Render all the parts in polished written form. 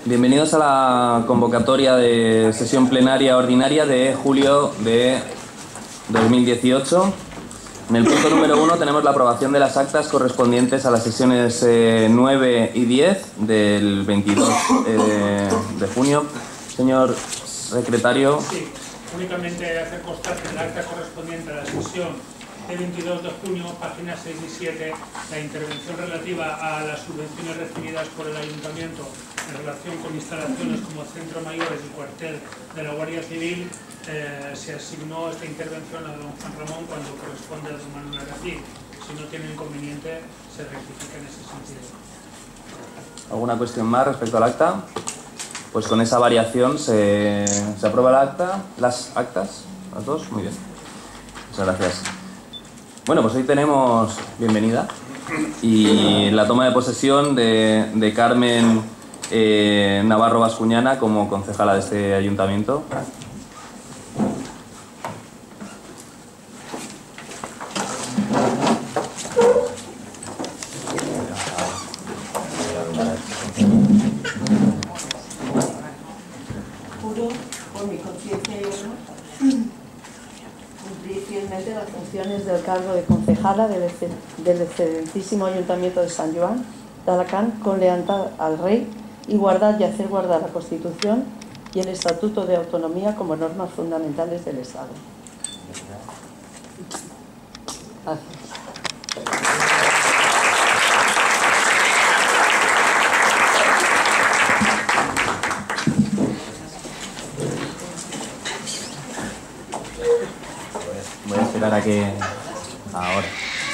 Bienvenidos a la convocatoria de sesión plenaria ordinaria de julio de 2018. En el punto número 1 tenemos la aprobación de las actas correspondientes a las sesiones 9 y 10 del 22 de junio. Señor secretario. Sí, únicamente hacer constar que en el acta correspondiente a la sesión del 22 de junio, páginas 6 y 7, la intervención relativa a las subvenciones recibidas por el Ayuntamiento en relación con instalaciones como Centro Mayores y Cuartel de la Guardia Civil, se asignó esta intervención a don Juan Ramón cuando corresponde a don Manuel García. Si no tiene inconveniente, se rectifica en ese sentido. ¿Alguna cuestión más respecto al acta? Pues con esa variación se aprueba el acta, las actas, las dos, muy bien. Muchas gracias. Bueno, pues hoy tenemos bienvenida y la toma de posesión de Carmen Navarro Bascuñana como concejala de este ayuntamiento. Juro, por mi conciencia y honor, cumplir fielmente las funciones del cargo de concejala del excelentísimo Ayuntamiento de San Joan de Alacant con lealtad al Rey y guardar y hacer guardar la Constitución y el Estatuto de Autonomía como normas fundamentales del Estado. Gracias. Voy a esperar a que... Ahora.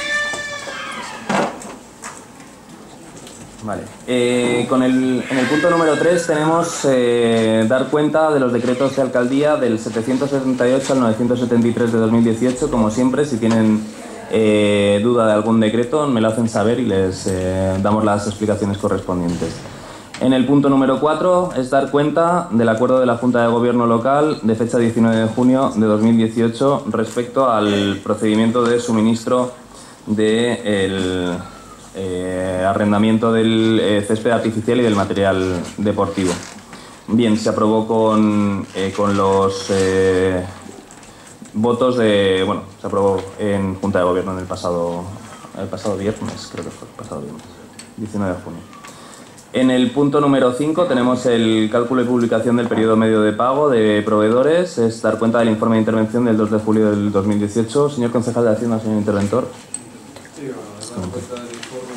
Vale. En el punto número 3 tenemos dar cuenta de los decretos de alcaldía del 778 al 973 de 2018. Como siempre, si tienen duda de algún decreto, me lo hacen saber y les damos las explicaciones correspondientes. En el punto número 4 es dar cuenta del acuerdo de la Junta de Gobierno local de fecha 19 de junio de 2018 respecto al procedimiento de suministro del arrendamiento del césped artificial y del material deportivo. Bien, se aprobó con los votos de... Bueno, se aprobó en Junta de Gobierno en el pasado viernes, creo que fue el pasado viernes, 19 de junio. En el punto número 5 tenemos el cálculo y publicación del periodo medio de pago de proveedores. Es dar cuenta del informe de intervención del 2 de julio del 2018. Señor concejal de Hacienda, señor interventor. Sí, dar cuenta del informe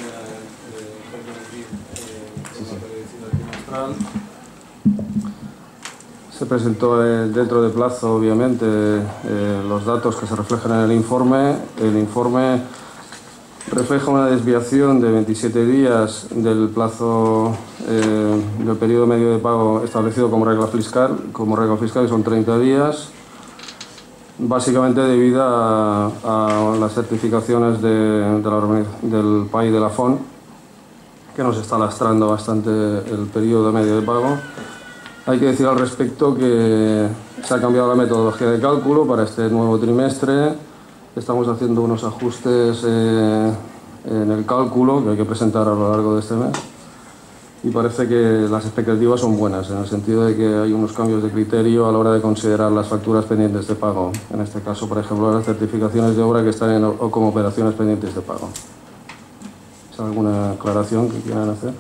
trimestral. Se presentó dentro de plazo, obviamente, los datos que se reflejan en el informe. El informe refleja una desviación de 27 días del plazo del periodo medio de pago establecido como regla fiscal, que son 30 días, básicamente debido a las certificaciones del PAI de la FON, que nos está lastrando bastante el periodo medio de pago. Hay que decir al respecto que se ha cambiado la metodología de cálculo para este nuevo trimestre. Estamos haciendo unos ajustes en el cálculo que hay que presentar a lo largo de este mes y parece que las expectativas son buenas, en el sentido de que hay unos cambios de criterio a la hora de considerar las facturas pendientes de pago. En este caso, por ejemplo, las certificaciones de obra que están o como operaciones pendientes de pago. ¿Es alguna aclaración que quieran hacer?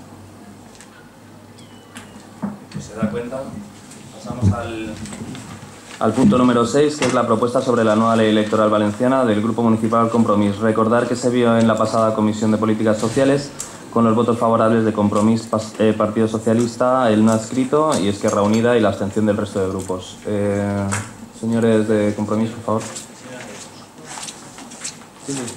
Pues se da cuenta. Pasamos al punto número 6, que es la propuesta sobre la nueva ley electoral valenciana del Grupo Municipal Compromís. Recordar que se vio en la pasada Comisión de Políticas Sociales con los votos favorables de Compromís, Partido Socialista, el no adscrito y Esquerra Unida y la abstención del resto de grupos. Señores de Compromís, por favor. Sí, sí.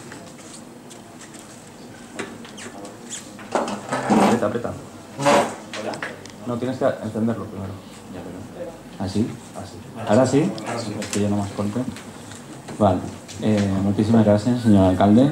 Aprieta, aprieta. No, tienes que encenderlo primero. ¿Así? ¿Ahora sí? Es que yo no más corto. Vale. Moltíssimes gràcies, senyor alcalde.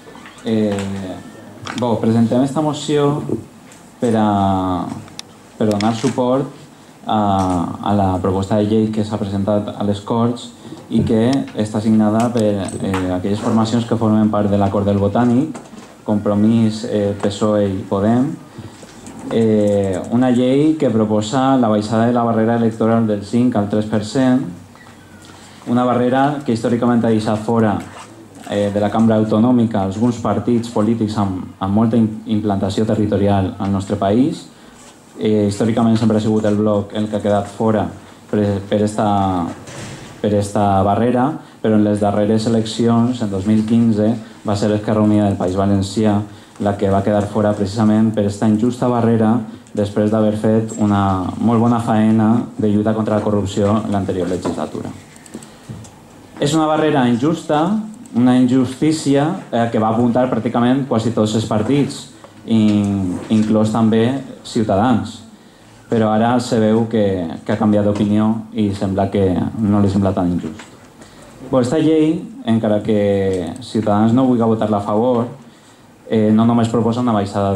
Presentem esta moció per donar suport a la proposta de llei que s'ha presentat a les Corts i que està signada per aquelles formacions que formen part de l'acord del Botànic, Compromís, PSOE i Podem, una llei que proposa la baixada de la barrera electoral del 5 al 3%, una barrera que històricament ha deixat fora de la cambra autonòmica alguns partits polítics amb molta implantació territorial al nostre país. Històricament sempre ha sigut el bloc el que ha quedat fora per esta barrera, però en les darreres eleccions, en 2015, va ser l'Esquerra Unida del País Valencià la que va quedar fora precisament per aquesta injusta barrera després d'haver fet una molt bona faena de lluita contra la corrupció en l'anterior legislatura. És una barrera injusta, una injustícia que va apuntar pràcticament quasi tots els partits, inclòs també Ciutadans. Però ara se veu que ha canviat d'opinió i sembla que no li sembla tan injust. Aquesta llei, encara que Ciutadans no vulgui votar-la a favor, no només proposa una baixada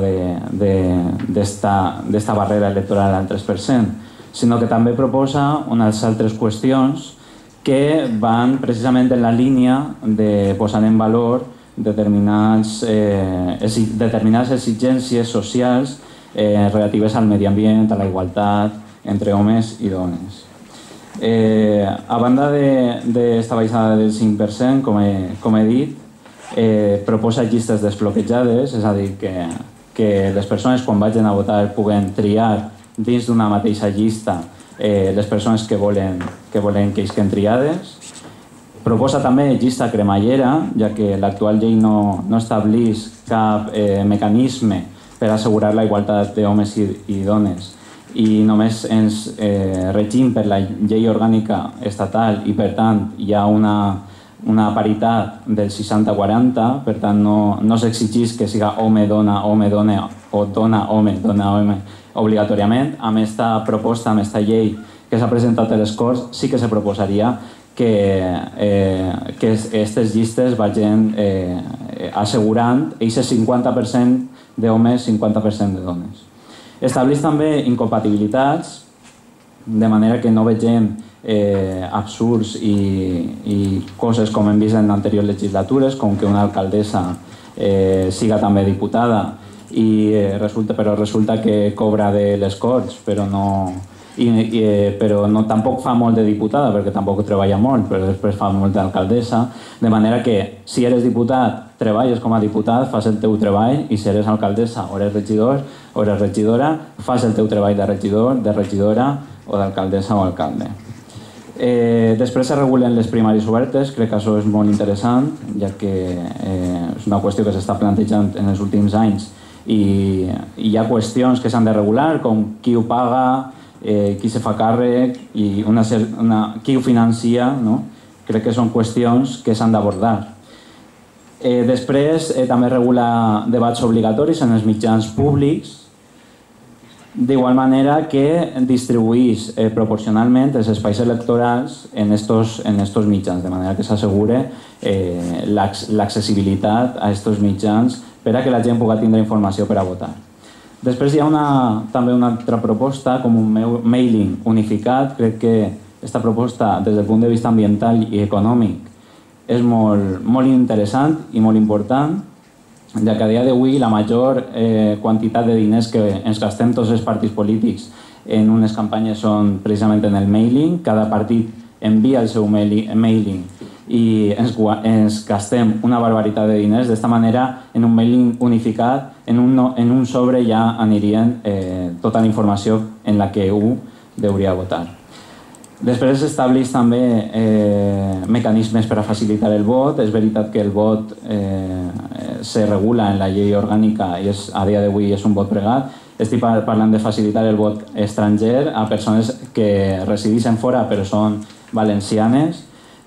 d'esta barrera electoral al 3%, sinó que també proposa unes altres qüestions que van precisament en la línia de posar en valor determinades exigències socials relatives al medi ambient, a la igualtat entre homes i dones. A banda d'esta baixada del 5%, com he dit, proposa llistes desbloquejades, és a dir, que les persones quan vagin a votar puguen triar dins d'una mateixa llista les persones que volen que isquen triades. Proposa també llista cremallera, ja que l'actual llei no estableix cap mecanisme per assegurar la igualtat d'homes i dones i només ens regim per la llei orgànica estatal i per tant hi ha una paritat del 60-40, per tant no s'exigeix que siga home-dona, home-dona o dona-home, dona-home obligatòriament. Amb aquesta proposta, amb aquesta llei que s'ha presentat a les Corts, sí que se proposaria que aquestes llistes vagin assegurant aquest 50% d'homes, 50% de dones. Estableix també incompatibilitats, de manera que no vegem absurds i coses com hem vist en anteriors legislatures, com que una alcaldessa siga també diputada però resulta que cobra de les Corts, però tampoc fa molt de diputada perquè tampoc treballa molt, però després fa molt d'alcaldessa, de manera que si eres diputat, treballes com a diputat, fas el teu treball, i si eres alcaldessa o eres regidor o eres regidora, fas el teu treball de regidor, de regidora o d'alcaldessa o alcalde. Després se regulen les primàries obertes, crec que això és molt interessant, ja que és una qüestió que s'està plantejant en els últims anys i hi ha qüestions que s'han de regular, com qui ho paga, qui se fa càrrec i qui ho financia, no? Crec que són qüestions que s'han d'abordar. Després també regula debats obligatoris en els mitjans públics, d'igual manera que distribueix proporcionalment els espais electorals en estos mitjans, de manera que s'assegure l'accessibilitat a estos mitjans per a que la gent pugui tindre informació per a votar. Després hi ha també una altra proposta, com un mailing unificat. Crec que aquesta proposta, des del punt de vista ambiental i econòmic, és molt interessant i molt important, ja que a dia d'avui la major quantitat de diners que ens gastem tots els partits polítics en unes campanyes són precisament en el mailing. Cada partit envia el seu mailing i ens gastem una barbaritat de diners. D'esta manera, en un mailing unificat, en un sobre ja anirien tota la informació en la que un hauria de votar. Després s'estableix també mecanismes per a facilitar el vot. És veritat que el vot se regula en la llei orgànica i a dia d'avui és un vot pregat. Estic parlant de facilitar el vot estranger a persones que resideixen fora però són valencianes.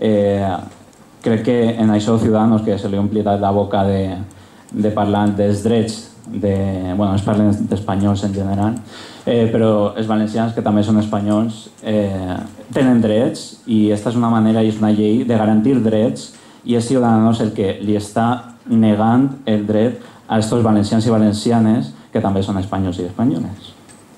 Crec que en això Ciudadanos, que se li ha omplit la boca de parlar dels drets, es parlen d'espanyols en general, però els valencians, que també són espanyols, tenen drets i aquesta és una manera i és una llei de garantir drets i és Ciudadanos el que li està negant el dret a aquests valencians i valencianes que també són espanyols i espanyoles.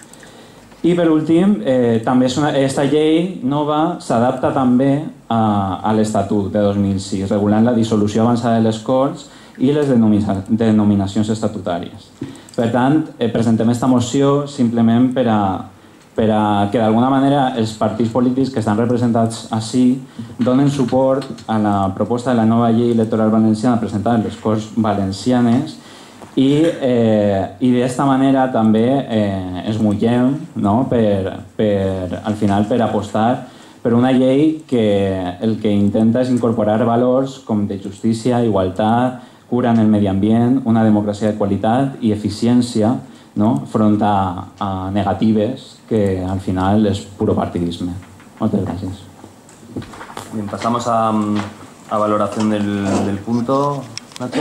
I per últim, també aquesta llei nova s'adapta també a l'Estatut de 2006, regulant la dissolució avançada de les Corts i les denominacions estatutàries. Per tant, presentem esta moció simplement per a que d'alguna manera els partits polítics que estan representats així donen suport a la proposta de la nova llei electoral valenciana presentada en les Corts Valencianes i d'esta manera també ens mullem, no? Al final per apostar per una llei que el que intenta és incorporar valors com de justícia, igualtat, cura en el medi ambient, una democràcia de qualitat i eficiència, no? Front a negatives que al final es puro partidisme. Moltes gràcies. Bien, pasamos a valoración del punto. Nacho.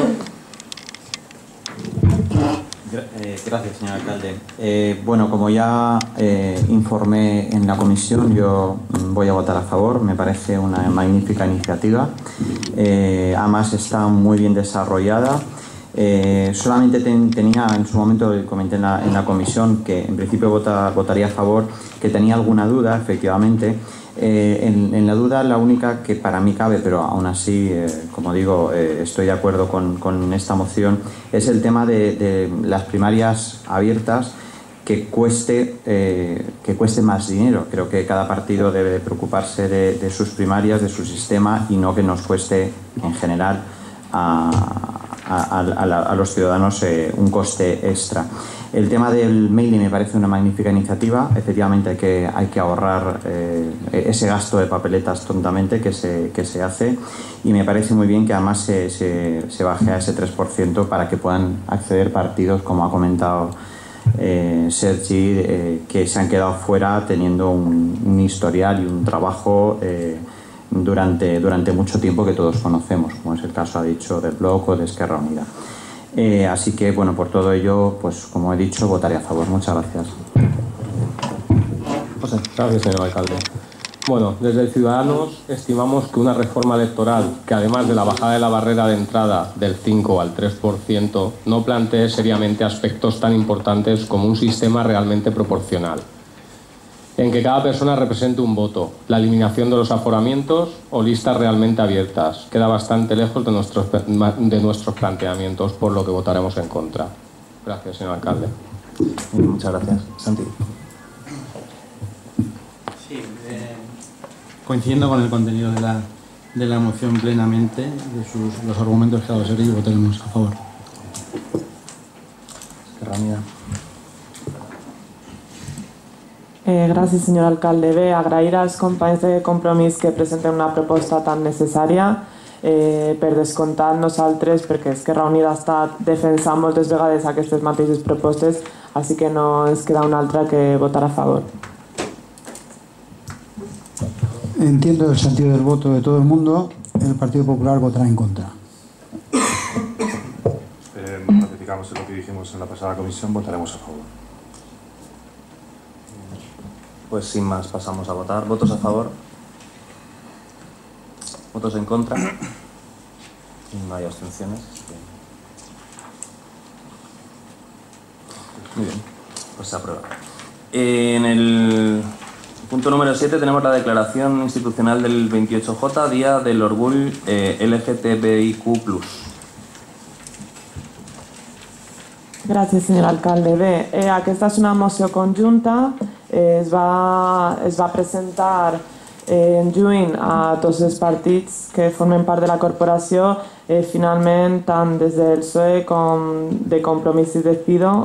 Gracias, señor alcalde. Bueno, como ya informé en la comisión, yo voy a votar a favor. Me parece una magnífica iniciativa. Además está muy bien desarrollada. Solamente tenía, en su momento comenté en la comisión que en principio votaría a favor, que tenía alguna duda, efectivamente. En la duda, la única que para mí cabe, pero aún así, como digo, estoy de acuerdo con esta moción, es el tema de las primarias abiertas, que cueste más dinero. Creo que cada partido debe preocuparse de sus primarias, de su sistema, y no que nos cueste en general a los ciudadanos un coste extra. El tema del mailing me parece una magnífica iniciativa. Efectivamente hay que ahorrar ese gasto de papeletas tontamente que se hace, y me parece muy bien que además se baje a ese 3% para que puedan acceder partidos, como ha comentado Sergi, que se han quedado fuera teniendo un historial y un trabajo durante mucho tiempo que todos conocemos, como es el caso, ha dicho, del Bloc o de Esquerra Unida. Así que, bueno, por todo ello, pues como he dicho, votaré a favor. Muchas gracias. José. Gracias, señor alcalde. Bueno, desde Ciudadanos estimamos que una reforma electoral que, además de la bajada de la barrera de entrada del 5 al 3%, no plantee seriamente aspectos tan importantes como un sistema realmente proporcional, en que cada persona represente un voto, la eliminación de los aforamientos o listas realmente abiertas. Queda bastante lejos de nuestros planteamientos, por lo que votaremos en contra. Gracias, señor alcalde. Muchas gracias. Santi. Sí, coincidiendo con el contenido de la moción plenamente, de los argumentos que ha dado Sergi, votaremos a favor. Gràcies, senyor alcalde. Bé, agrair als companys de Compromís que presenten una proposta tan necessària. Per descomptat, nosaltres, perquè Esquerra Unida ha estat defensant moltes vegades aquestes mateixes propostes, així que no ens queda una altra que votar a favor. Entiendo el sentido del voto de todo el mundo. El Partido Popular votará en contra. Ratificamos lo que dijimos en la pasada comisión, votaremos a favor. Pues sin más pasamos a votar. ¿Votos a favor? ¿Votos en contra? No hay abstenciones. Muy bien, pues se aprueba. En el punto número 7 tenemos la declaración institucional del 28J, Día del Orgull LGTBIQ+. Gràcies, senyor alcalde. Bé, aquesta és una moció conjunta. Es va presentar en juny a tots els partits que formen part de la corporació. Finalment, tant des del PSOE com de Compromís i Decido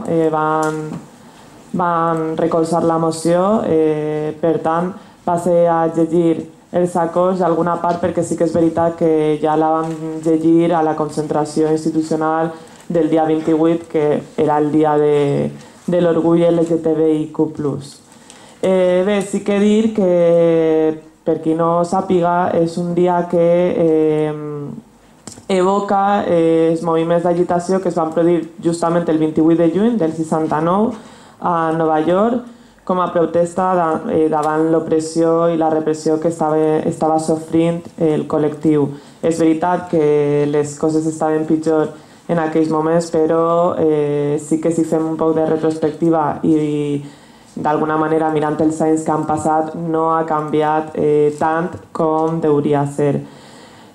van recolzar la moció. Per tant, passe a llegir els acords d'alguna part, perquè sí que és veritat que ja la vam llegir a la concentració institucional del dia 28, que era el dia de l'orgull LGTBIQ+. Bé, sí que dir que, per qui no sàpiga, és un dia que evoca els moviments d'agitació que es van produir justament el 28 de juny del 69 a Nova York com a protesta davant l'opressió i la repressió que estava sofrint el col·lectiu. És veritat que les coses estaven pitjor en aquells moments, però sí que si fem un poc de retrospectiva i d'alguna manera mirant els anys que han passat no ha canviat tant com hauria ser.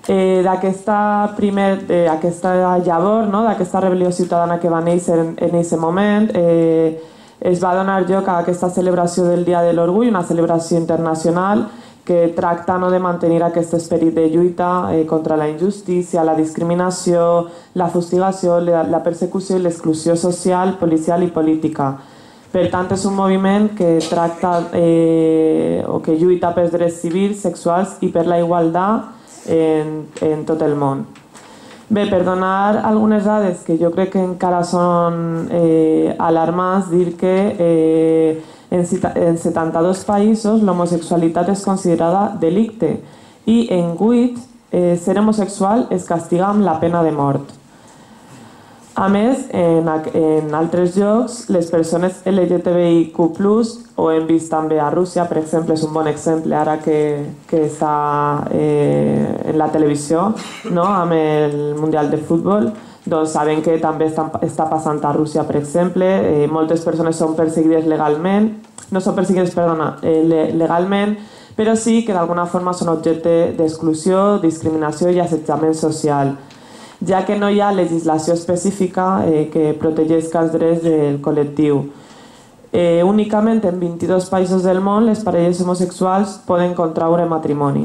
d'aquesta llavor, no? D'aquesta rebel·lió ciutadana que va néixer en aquest moment, es va donar lloc a aquesta celebració del Dia de l'Orgull, una celebració internacional que tracta, no, de mantenir aquest esperit de lluita contra la injustícia, la discriminació, la fustigació, la persecució i l'exclusió social, policial i política. Per tant, és un moviment que tracta o que lluita pels drets civils, sexuals i per la igualtat en tot el món. Bé, per donar algunes dades que jo crec que encara són alarmants, dir que en 72 països l'homosexualitat és considerada delicte i en 8 ser homosexual es castiga amb la pena de mort. A més, en altres llocs, les persones LGTBIQ+, ho hem vist també a Rússia, per exemple, és un bon exemple ara que està en la televisió, no?, amb el Mundial de Futbol, doncs sabem que també està passant a Rússia, per exemple. Moltes persones són perseguides legalment, no són perseguides, perdona, legalment, però sí que d'alguna forma són objecte d'exclusió, discriminació i assetjament social, ja que no hi ha legislació específica que protegeixi els drets del col·lectiu. Únicament en 22 països del món les parelles homosexuals poden contraure matrimoni.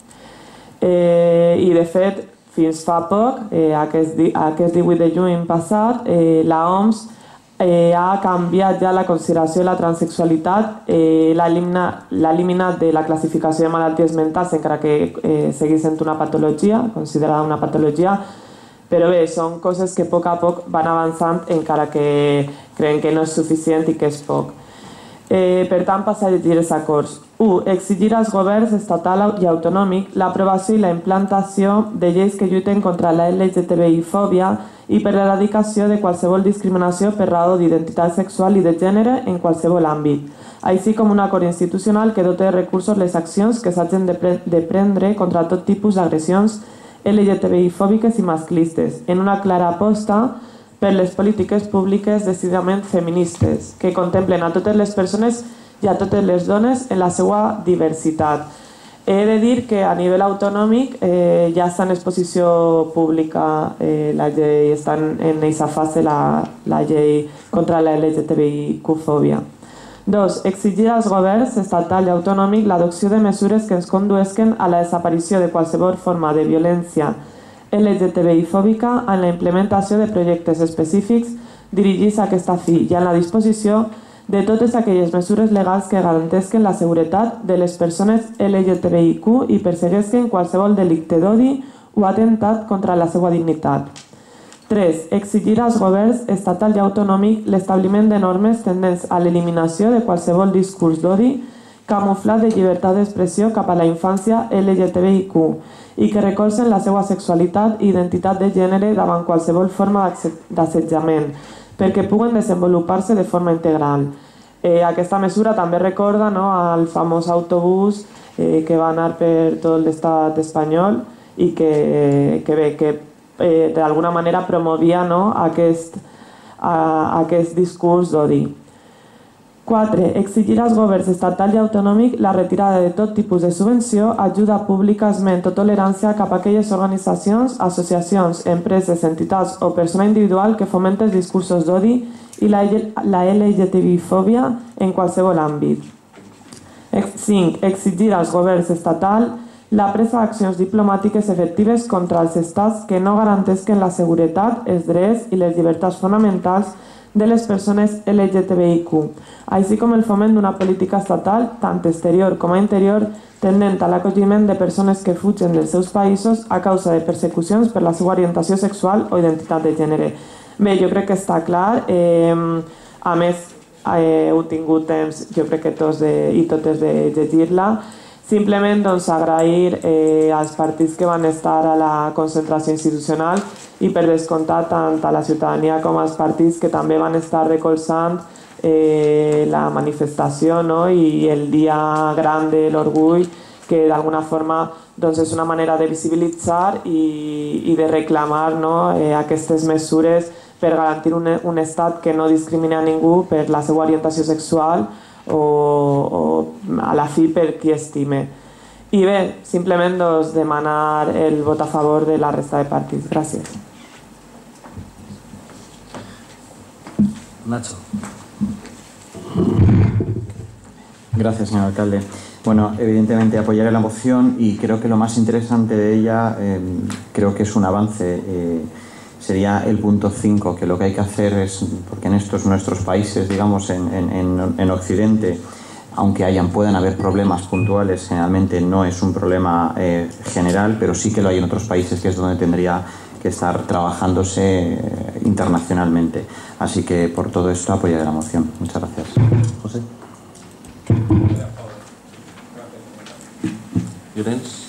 I de fet, fins fa poc, aquest 18 de juny passat, la OMS ha canviat ja la consideració de la transsexualitat, l'ha eliminat de la classificació de malalties mentals, encara que segueix sent una patologia, considerada una patologia. Però bé, són coses que a poc van avançant, encara que creiem que no és suficient i que és poc. Per tant, passar a llegir els acords. 1. Exigir als governs estatal i autonòmic l'aprovació i la implantació de lleis que lluiten contra la LGTBI-fòbia i per l'erradicació de qualsevol discriminació per raó d'identitat sexual i de gènere en qualsevol àmbit, així com un acord institucional que dote de recursos les accions que s'hagin de prendre contra tot tipus d'agressions LGTBI-fòbiques i masclistes, en una clara aposta per les polítiques públiques decididament feministes, que contemplen a totes les persones i a totes les dones en la seva diversitat. He de dir que a nivell autonòmic ja està en exposició pública la llei, està en aquesta fase la llei contra la LGTBI-fòbia. 2. Exigir als governs estatal i autonòmic l'adopció de mesures que ens condueixen a la desaparició de qualsevol forma de violència LGTBI-fòbica en la implementació de projectes específics dirigits a aquesta fi i en la disposició de totes aquelles mesures legals que garanteixen la seguretat de les persones LGTBIQ i persegueixen qualsevol delicte d'odi o atemptat contra la seva dignitat. 3. Exigir als governs estatal i autonòmic l'establiment de normes tendents a l'eliminació de qualsevol discurs d'odi camuflat de llibertat d'expressió cap a la infància LGTBIQ i que recolzen la seva sexualitat i identitat de gènere davant qualsevol forma d'assetjament perquè puguen desenvolupar-se de forma integral. Aquesta mesura també recorda el famós autobús que va anar per tot l'estat espanyol i que d'alguna manera promovia aquest discurs d'odi. 4. Exigir als governs estatal i autonòmic la retirada de tot tipus de subvenció, ajuda pública, esment o tolerància cap a aquelles organitzacions, associacions, empreses, entitats o persona individual que fomenten els discursos d'odi i la LGTBI-fòbia en qualsevol àmbit. 5. Exigir als governs estatal la presa d'accions diplomàtiques efectives contra els estats que no garanteixen la seguretat, els drets i les llibertats fonamentals de les persones LGTBIQ, així com el foment d'una política estatal, tant exterior com a interior, tendent a l'acolliment de persones que fugen dels seus països a causa de persecucions per la seva orientació sexual o identitat de gènere. Bé, jo crec que està clar. A més, heu tingut temps, jo crec que tots i totes, de llegir-la. Simplement agrair als partits que van estar a la concentració institucional i per descomptat tant a la ciutadania com als partits que també van estar recolzant la manifestació i el dia gran de l'orgull, que d'alguna forma és una manera de visibilitzar i de reclamar aquestes mesures per garantir un estat que no discrimina a ningú per la seva orientació sexual o a la fi per qui estime. I bé, simplement doncs, demanar el vot a favor de la resta de partits. Gràcies. Nacho. Gracias, señor alcalde. Bueno, evidentemente apoyaré la moción y creo que lo más interesante de ella, creo que es un avance, sería el punto 5, que lo que hay que hacer es, porque en estos nuestros países, digamos, en Occidente, aunque puedan haber problemas puntuales, generalmente no es un problema general, pero sí que lo hay en otros países, que es donde tendría que estar trabajándose internacionalmente. Así que por todo esto apoyaré la moción. Muchas gracias. José. Llorens.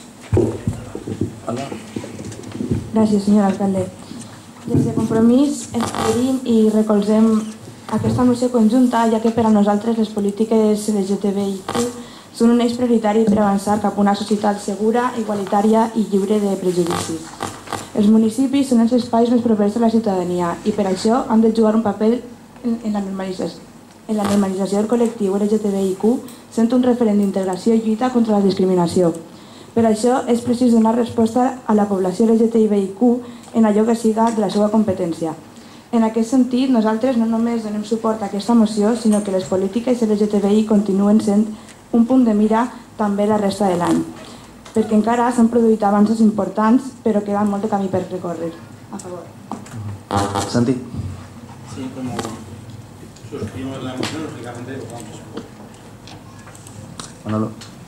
Gràcies, senyor alcalde. Des de Compromís ens adherim i recolzem aquesta moció conjunta, ja que per a nosaltres les polítiques LGTBIQ són un eix prioritari per avançar cap a una societat segura, igualitària i lliure de prejudicis. Els municipis són els espais més propers a la ciutadania i per això han de jugar un paper en la normalització del col·lectiu LGTBIQ, sent un referent d'integració i lluita contra la discriminació. Per això és precís donar resposta a la població LGTBIQ en allò que siga de la seva competència. En aquest sentit, nosaltres no només donem suport a aquesta moció, sinó que les polítiques LGTBI continuen sent un punt de mira també la resta de l'any, perquè encara s'han produït avanços importants, però queda molt de camí per recórrer. A favor. Santi. Sí, como suscribimos la moción, lógicamente votamos a favor. Manolo.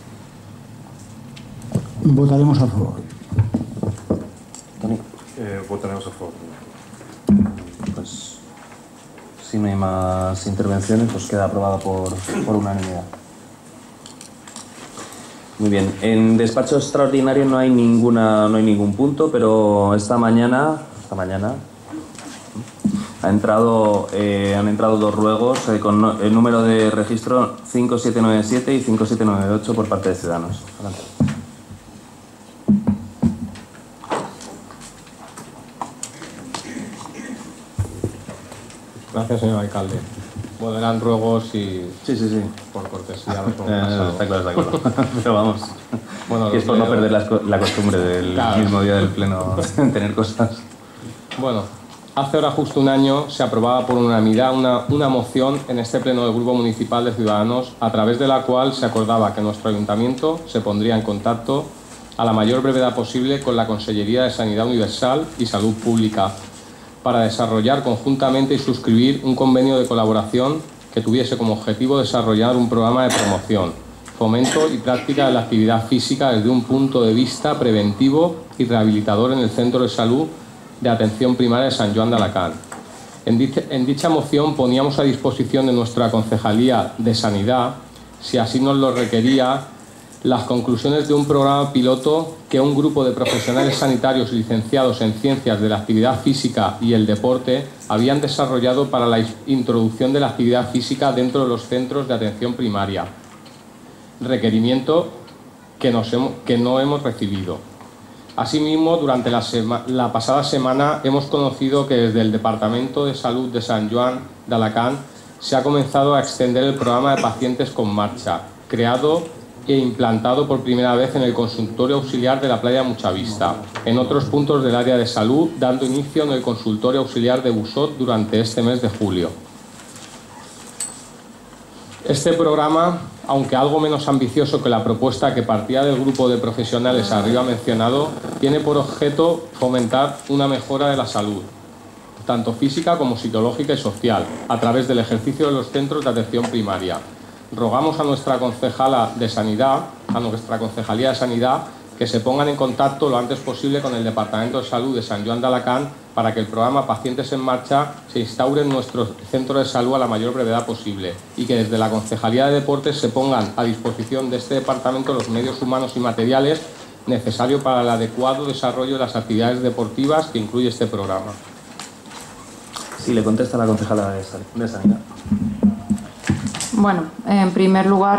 Votaremos a favor. Toni. Votaremos a favor. Pues si no hay más intervenciones, pues queda aprobada por unanimidad. Muy bien. En despacho extraordinario no hay ningún punto, pero esta mañana han entrado dos ruegos con el número de registro 5797 y 5798 por parte de Ciudadanos. Adelante. Gracias, señor alcalde. Bueno, eran ruegos y... Sí. Por cortesía los hemos pasado. Está claro. Pero vamos, bueno, que es por no perder la costumbre del mismo día del pleno tener cosas. Bueno, hace ahora justo un año se aprobaba por unanimidad una moción en este pleno del Grupo Municipal de Ciudadanos, a través de la cual se acordaba que nuestro ayuntamiento se pondría en contacto a la mayor brevedad posible con la Consellería de Sanidad Universal y Salud Pública, para desarrollar conjuntamente y suscribir un convenio de colaboración que tuviese como objetivo desarrollar un programa de promoción, fomento y práctica de la actividad física desde un punto de vista preventivo y rehabilitador en el Centro de Salud de Atención Primaria de San Joan de Alacant. En dicha moción poníamos a disposición de nuestra Concejalía de Sanidad, si así nos lo requería, las conclusiones de un programa piloto que un grupo de profesionales sanitarios licenciados en Ciencias de la Actividad Física y el Deporte habían desarrollado para la introducción de la actividad física dentro de los centros de atención primaria. Requerimiento que no hemos recibido. Asimismo, durante la pasada semana hemos conocido que desde el Departamento de Salud de San Joan de Alacant se ha comenzado a extender el programa de pacientes con marcha, creado e implantado por primera vez en el consultorio auxiliar de la playa Muchavista, en otros puntos del área de salud, dando inicio en el consultorio auxiliar de Busot durante este mes de julio. Este programa, aunque algo menos ambicioso que la propuesta que partía del grupo de profesionales arriba mencionado, tiene por objeto fomentar una mejora de la salud, tanto física como psicológica y social, a través del ejercicio de los centros de atención primaria. Rogamos a nuestra Concejalía de Sanidad, que se pongan en contacto lo antes posible con el Departamento de Salud de San Joan de Alacant para que el programa Pacientes en Marcha se instaure en nuestro centro de salud a la mayor brevedad posible y que desde la Concejalía de Deportes se pongan a disposición de este departamento los medios humanos y materiales necesarios para el adecuado desarrollo de las actividades deportivas que incluye este programa. Sí, le contesta la concejala de Sanidad. Bueno, en primer lugar,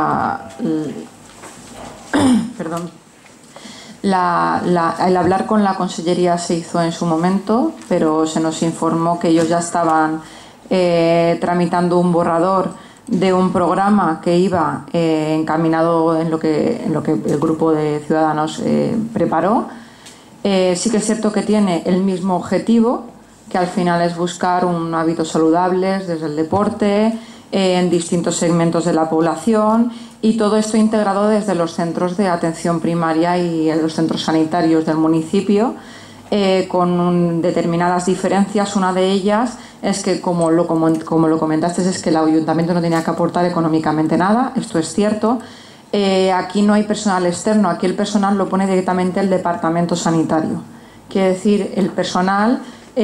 el hablar con la Consellería se hizo en su momento, pero se nos informó que ellos ya estaban tramitando un borrador de un programa que iba encaminado en lo que el grupo de ciudadanos preparó. Sí que es cierto que tiene el mismo objetivo, que al final es buscar un hábitos saludables desde el deporte, en distintos segmentos de la población, y todo esto integrado desde los centros de atención primaria y los centros sanitarios del municipio, con determinadas diferencias. Una de ellas es que, como lo comentaste, es que el ayuntamiento no tenía que aportar económicamente nada. Esto es cierto. Aquí no hay personal externo, aquí el personal lo pone directamente el departamento sanitario. Quiere decir, el personal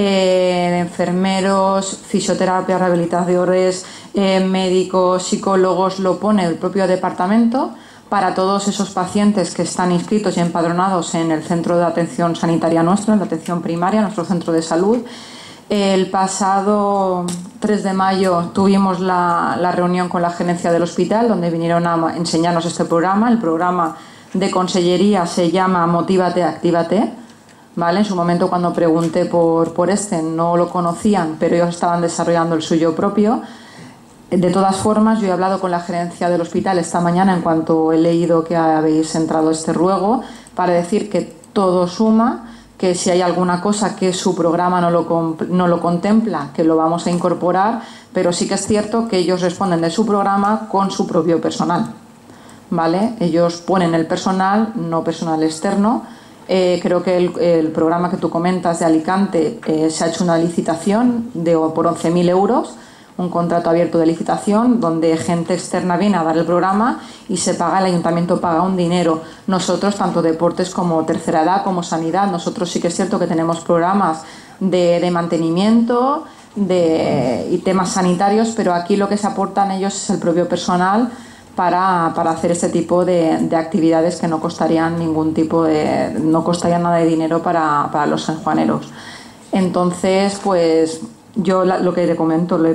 enfermeros, fisioterapia, rehabilitadores, médicos, psicólogos, lo pone el propio departamento para todos esos pacientes que están inscritos y empadronados en el centro de atención sanitaria nuestro, en la atención primaria, nuestro centro de salud. El pasado 3 de mayo tuvimos la reunión con la gerencia del hospital, donde vinieron a enseñarnos este programa. El programa de consellería se llama Motívate, Actívate. ¿Vale? En su momento, cuando pregunté por este, no lo conocían, pero ellos estaban desarrollando el suyo propio. De todas formas, yo he hablado con la gerencia del hospital esta mañana en cuanto he leído que habéis entrado este ruego, para decir que todo suma, que si hay alguna cosa que su programa no lo contempla, que lo vamos a incorporar, pero sí que es cierto que ellos responden de su programa con su propio personal. ¿Vale? Ellos ponen el personal, no personal externo. Creo que el programa que tú comentas de Alicante se ha hecho una licitación por 11.000 euros, un contrato abierto de licitación donde gente externa viene a dar el programa y se paga, el ayuntamiento paga un dinero. Nosotros, tanto deportes como tercera edad, como sanidad, nosotros sí que es cierto que tenemos programas de mantenimiento y temas sanitarios, pero aquí lo que se aportan ellos es el propio personal para hacer este tipo de actividades que no costarían no costarían nada de dinero para los sanjuaneros. Entonces, pues yo lo que te comento, le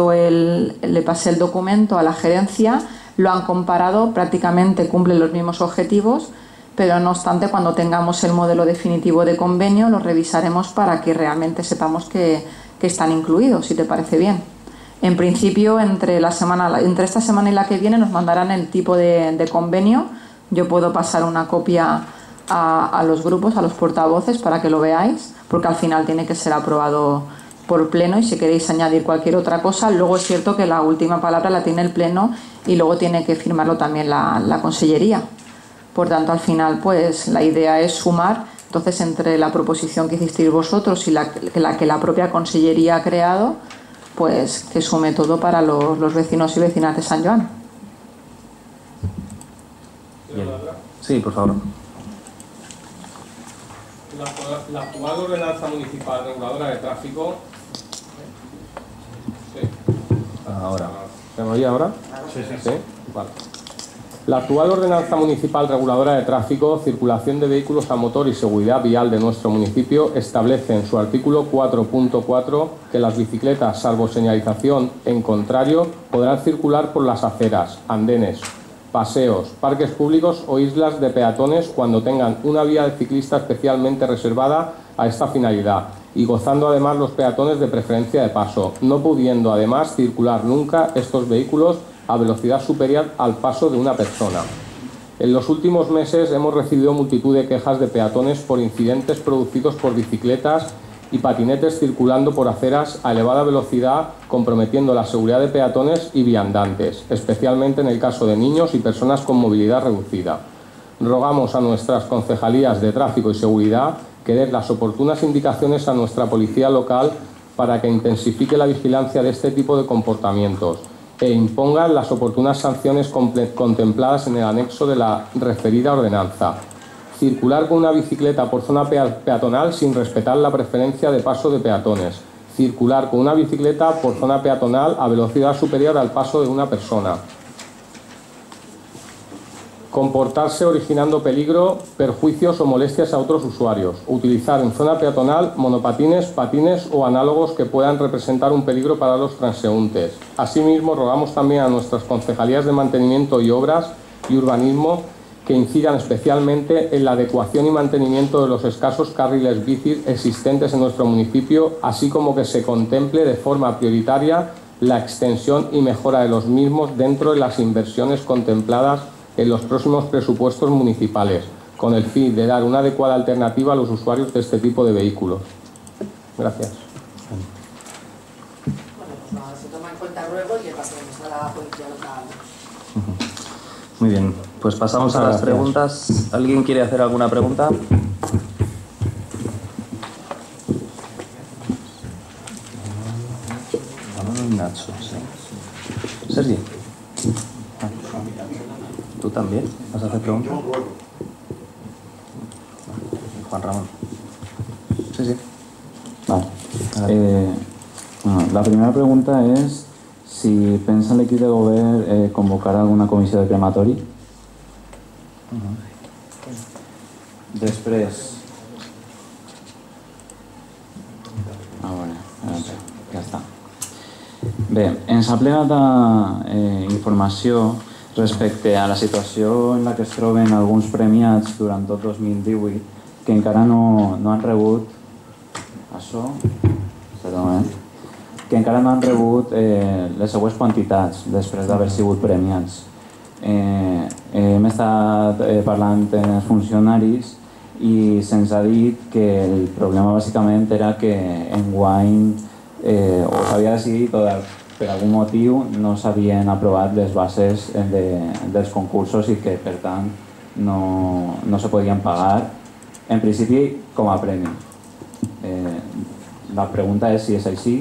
pasé el documento a la gerencia, lo han comparado, prácticamente cumplen los mismos objetivos, pero no obstante, cuando tengamos el modelo definitivo de convenio, lo revisaremos para que realmente sepamos que están incluidos, si te parece bien. En principio, entre esta semana y la que viene nos mandarán el tipo de convenio. Yo puedo pasar una copia a los grupos, a los portavoces, para que lo veáis, porque al final tiene que ser aprobado por pleno, y si queréis añadir cualquier otra cosa, luego es cierto que la última palabra la tiene el pleno y luego tiene que firmarlo también la consellería. Por tanto, al final, pues la idea es sumar. Entonces, entre la proposición que hicisteis vosotros y la que la propia consellería ha creado, pues que sume todo para los vecinos y vecinas de San Joan. Sí, por favor. La actual ordenanza municipal reguladora de tráfico. Sí. Ahora. ¿Me oye ahora? Sí. Vale. La actual ordenanza municipal reguladora de tráfico, circulación de vehículos a motor y seguridad vial de nuestro municipio establece en su artículo 4.4 que las bicicletas, salvo señalización en contrario, podrán circular por las aceras, andenes, paseos, parques públicos o islas de peatones cuando tengan una vía de ciclista especialmente reservada a esta finalidad, y gozando además los peatones de preferencia de paso, no pudiendo además circular nunca estos vehículos a velocidad superior al paso de una persona. En los últimos meses hemos recibido multitud de quejas de peatones por incidentes producidos por bicicletas y patinetes circulando por aceras a elevada velocidad, comprometiendo la seguridad de peatones y viandantes, especialmente en el caso de niños y personas con movilidad reducida. Rogamos a nuestras concejalías de tráfico y seguridad que den las oportunas indicaciones a nuestra policía local para que intensifique la vigilancia de este tipo de comportamientos e impongan las oportunas sanciones contempladas en el anexo de la referida ordenanza. Circular con una bicicleta por zona peatonal sin respetar la preferencia de paso de peatones. Circular con una bicicleta por zona peatonal a velocidad superior al paso de una persona. Comportarse originando peligro, perjuicios o molestias a otros usuarios. Utilizar en zona peatonal monopatines, patines o análogos que puedan representar un peligro para los transeúntes. Asimismo, rogamos también a nuestras concejalías de mantenimiento y obras y urbanismo que incidan especialmente en la adecuación y mantenimiento de los escasos carriles bici existentes en nuestro municipio, así como que se contemple de forma prioritaria la extensión y mejora de los mismos dentro de las inversiones contempladas en los próximos presupuestos municipales, con el fin de dar una adecuada alternativa a los usuarios de este tipo de vehículos. Gracias. Bueno, pues se toma en cuenta luego y le pasaremos a la policía local. Muy bien, pues pasamos a las preguntas. ¿Alguien quiere hacer alguna pregunta? Nacho, sí. Sergi. ¿Tú también vas a hacer preguntas? Juan Ramón. Sí, sí. Vale. Bueno, la primera pregunta es si pensa l'equip de govern convocar alguna comissió de crematori. Després... ja està. Bé, ens ha plegat informació respecte a la situació en la que es troben alguns premiats durant tot 2018 que encara no han rebut que encara no han rebut les següents quantitats després d'haver sigut premiats. Hem estat parlant amb els funcionaris i se'ns ha dit que el problema bàsicament era que enguany o s'havia decidit o per algun motiu no s'havien aprovat les bases dels concursos i que per tant no se podien pagar en principi com a premi. La pregunta és si és així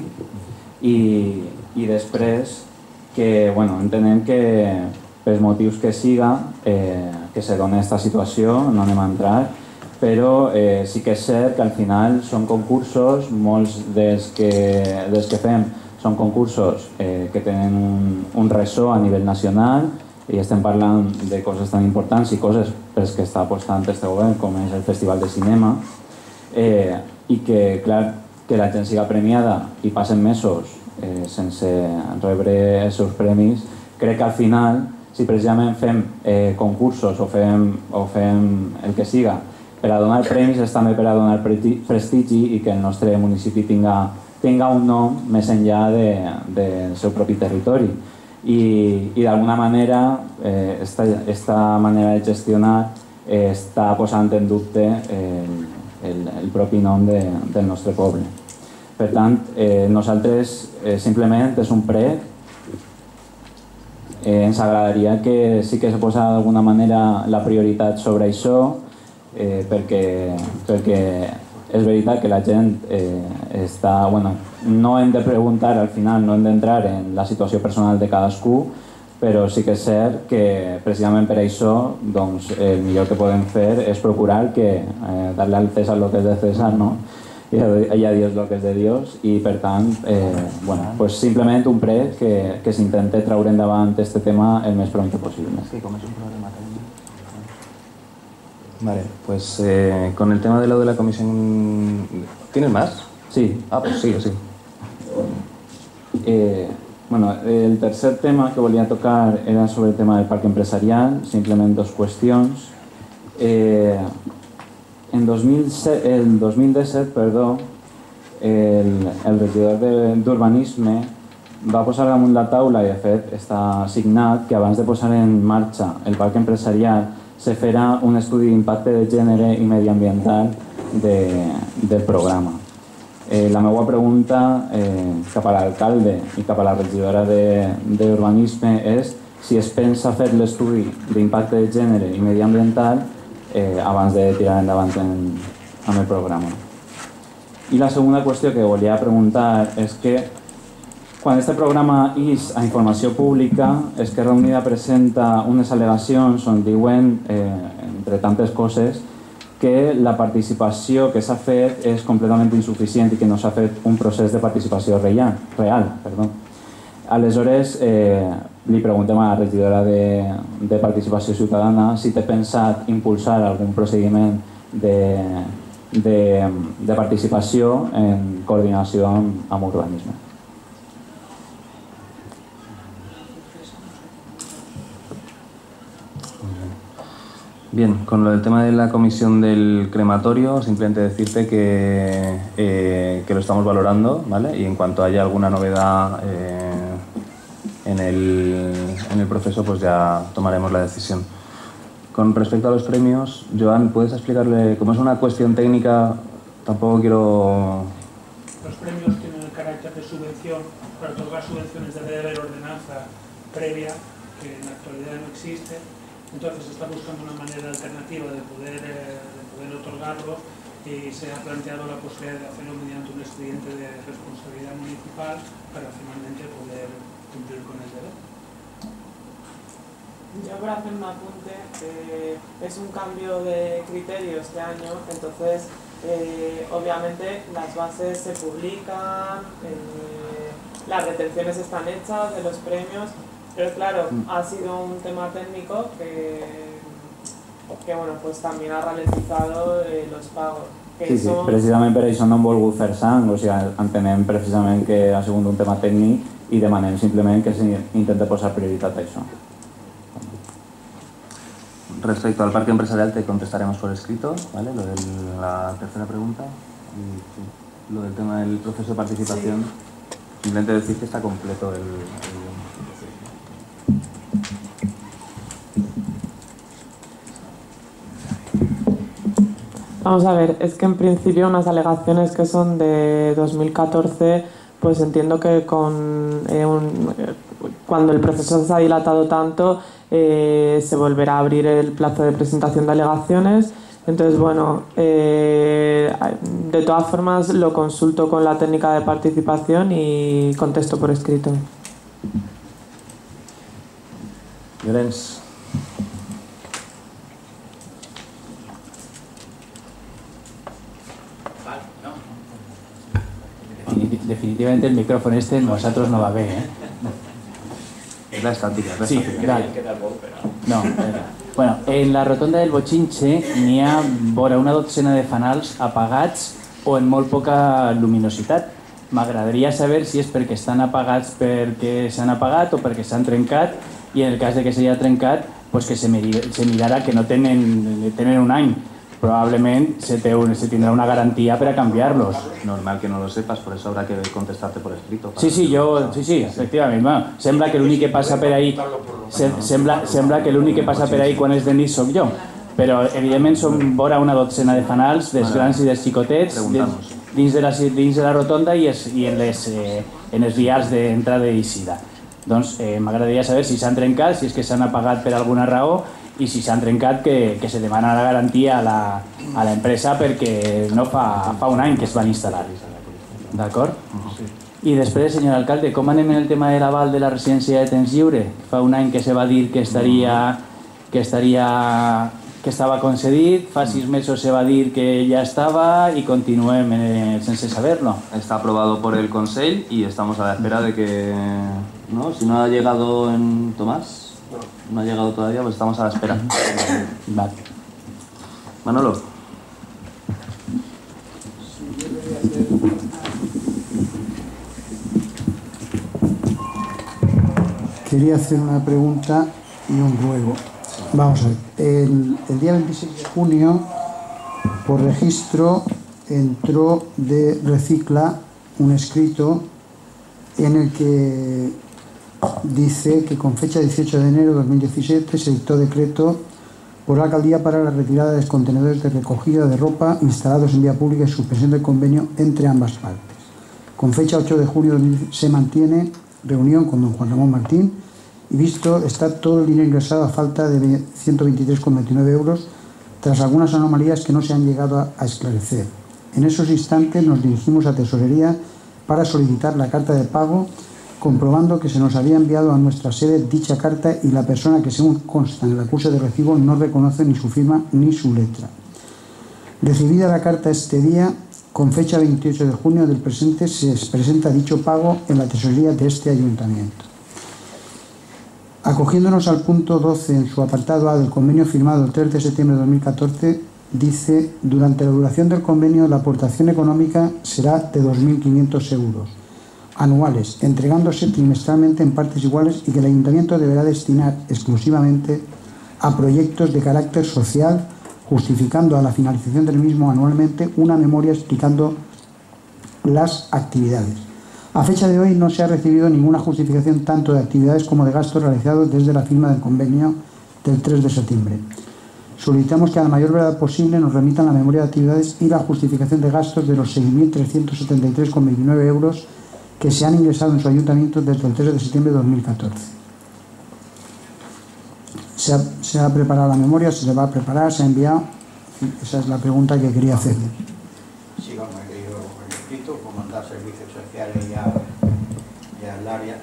i després que entenem que pels motius que siga que se doni aquesta situació, no anem a entrar, però sí que és cert que al final són concursos, molts dels que fem són concursos que tenen un ressò a nivell nacional i estem parlant de coses tan importants i coses per les que està apostant este govern com és el Festival de Cinema i que, clar, que la gent siga premiada i passen mesos sense rebre els seus premis, crec que al final, si precisament fem concursos o fem el que siga per a donar premis, és també per a donar prestigi i que el nostre municipi tinga un nom més enllà del seu propi territori. I d'alguna manera, aquesta manera de gestionar està posant en dubte el propi nom del nostre poble. Per tant, nosaltres simplement és un prec. Ens agradaria que sí que se posa d'alguna manera la prioritat sobre això, perquè és veritat que la gent està... No hem de preguntar al final, no hem d'entrar en la situació personal de cadascú, però sí que és cert que precisament per això el millor que podem fer és procurar que darle al César lo que es de César, ¿no? Y a Dios lo que es de Dios, i per tant simplement un prec que s'intente traure endavant este tema el més pronto possible. Sí, com és un problema tècnic. Vale, pues con el tema de lo de la comisión... ¿Tienes más? Sí. Ah, pues sí. El tercer tema que volia tocar era sobre el tema del parc empresarial, simplement dos qüestions. En 2017, el regidor d'Urbanisme va posar damunt la taula, i de fet està signat, que abans de posar en marxa el parc empresarial se farà un estudi d'impacte de gènere i mediambiental del programa. La meva pregunta cap a l'alcalde i cap a la regidora d'Urbanisme és si es pensa fer l'estudi d'impacte de gènere i mediambiental abans de tirar endavant amb el programa. I la segona qüestió que volia preguntar és que quan aquest programa és a informació pública, Esquerra Unida presenta unes al·legacions on diuen, entre tantes coses, que la participació que s'ha fet és completament insuficient i que no s'ha fet un procés de participació real. Aleshores, li preguntem a la regidora de Participació Ciutadana si té pensat impulsar algun procediment de participació en coordinació amb urbanisme. Bien, con lo del tema de la comisión del crematorio, simplemente decirte que lo estamos valorando, ¿vale? Y en cuanto haya alguna novedad en el proceso pues ya tomaremos la decisión. Con respecto a los premios, Joan, ¿puedes explicarle? Como es una cuestión técnica, tampoco quiero... Los premios tienen el carácter de subvención. Para otorgar subvenciones debe haber ordenanza previa, que en la actualidad no existe. Entonces se está buscando una manera alternativa de poder otorgarlos, y se ha planteado la posibilidad de hacerlo mediante un expediente de responsabilidad municipal para finalmente poder cumplir con el deber. Yo, para hacer un apunte, es un cambio de criterio este año, entonces obviamente las bases se publican, las retenciones están hechas de los premios, pero claro, ha sido un tema técnico que bueno, pues también ha ralentizado los pagos. Sí, precisament per això no hem volgut fer sang, o sigui, entenem precisament que ha sigut un tema tècnic i demanem simplement que s'intenti posar prioritat a això. Respecto al parque empresarial te contestaremos por escrito, ¿vale? Lo de la tercera pregunta y lo del tema del proceso de participación. Sí. Simplemente decir que está completo el Vamos a ver, es que en principio unas alegaciones que son de 2014, pues entiendo que cuando el proceso se ha dilatado tanto, se volverá a abrir el plazo de presentación de alegaciones. Entonces, bueno, de todas formas lo consulto con la técnica de participación y contesto por escrito. Llorens. Definitivamente el micrófono este en vosotros no va bien, ¿eh? Es la estática. Sí, dale. No, bueno, en la rotonda del Bochinche n'hi ha vora una dotzena de fanals apagats o en molt poca luminositat. M'agradaria saber si és perquè estan apagats perquè s'han apagat o perquè s'han trencat, i en el cas de que s'hagi trencat, pues que se mirarà que no tenen un any. Probablemente se tendrá una garantía para cambiarlos. Normal que no lo sepas, por eso habrá que contestarte por escrito. Sí, efectivamente. Bueno, sembla que l'únic que passa per ahí sembla que l'únic que passa per ahí quan és de nit soc jo, però evidentment som vora una dotzena de fanals, dels grans i dels xicotets, dins de la rotonda i en els vials d'entrada i eixida. Doncs m'agradaria saber si s'han trencat, si és que s'han apagat per alguna raó, i si s'han trencat que se demana la garantia a l'empresa perquè no fa un any que es van instal·lar. D'acord? I després, senyor alcalde, com anem en el tema de l'aval de la residència de temps lliure? Fa un any que se va dir que estava concedit, fa 6 mesos se va dir que ya estaba y continuem sense saberlo. Está aprobado por el Consell y estamos a la espera de que, ¿no? Si no ha llegado en Tomás, no ha llegado todavía, pues estamos a la espera. Vale. Manolo. Quería hacer una pregunta y un ruego. Vamos a ver. El día 26 de junio, por registro, entró de Recicla un escrito en el que dice que con fecha 18 de enero de 2017 se dictó decreto por la alcaldía para la retirada de los contenedores de recogida de ropa instalados en vía pública y suspensión del convenio entre ambas partes. Con fecha 8 de junio se mantiene reunión con don Juan Ramón Martín y visto está todo el dinero ingresado a falta de 123,29 euros tras algunas anomalías que no se han llegado a esclarecer. En esos instantes nos dirigimos a Tesorería para solicitar la carta de pago, comprobando que se nos había enviado a nuestra sede dicha carta y la persona que, según consta en el acuse de recibo, no reconoce ni su firma ni su letra. Recibida la carta este día, con fecha 28 de junio del presente, se presenta dicho pago en la tesorería de este ayuntamiento. Acogiéndonos al punto 12 en su apartado A del convenio firmado el 3 de septiembre de 2014, dice: durante la duración del convenio la aportación económica será de 2.500 euros anuales, entregándose trimestralmente en partes iguales, y que el ayuntamiento deberá destinar exclusivamente a proyectos de carácter social, justificando a la finalización del mismo anualmente una memoria explicando las actividades. A fecha de hoy no se ha recibido ninguna justificación tanto de actividades como de gastos realizados desde la firma del convenio del 3 de septiembre. Solicitamos que a la mayor brevedad posible nos remitan la memoria de actividades y la justificación de gastos de los 6.373,29 euros que se han ingresado en su ayuntamiento desde el 3 de septiembre de 2014. ¿Se ha preparado la memoria? ¿Se va a preparar? ¿Se ha enviado? Esa es la pregunta que quería hacer. Sí, vamos, he querido el escrito, como mandar servicios sociales y al área.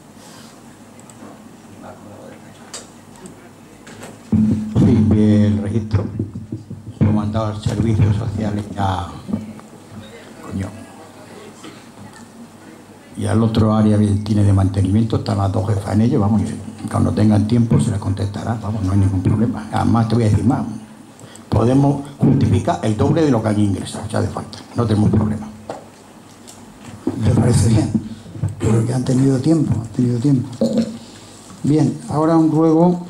Sí, el registro, como han dado servicios sociales ya, coño. Y al otro área que tiene de mantenimiento, están las dos jefas en ello, vamos, y cuando tengan tiempo se les contestará, vamos, no hay ningún problema. Además te voy a decir más, podemos justificar el doble de lo que han ingresado, ya hace falta, no tenemos problema. Me parece bien, creo que han tenido tiempo, Bien, ahora un ruego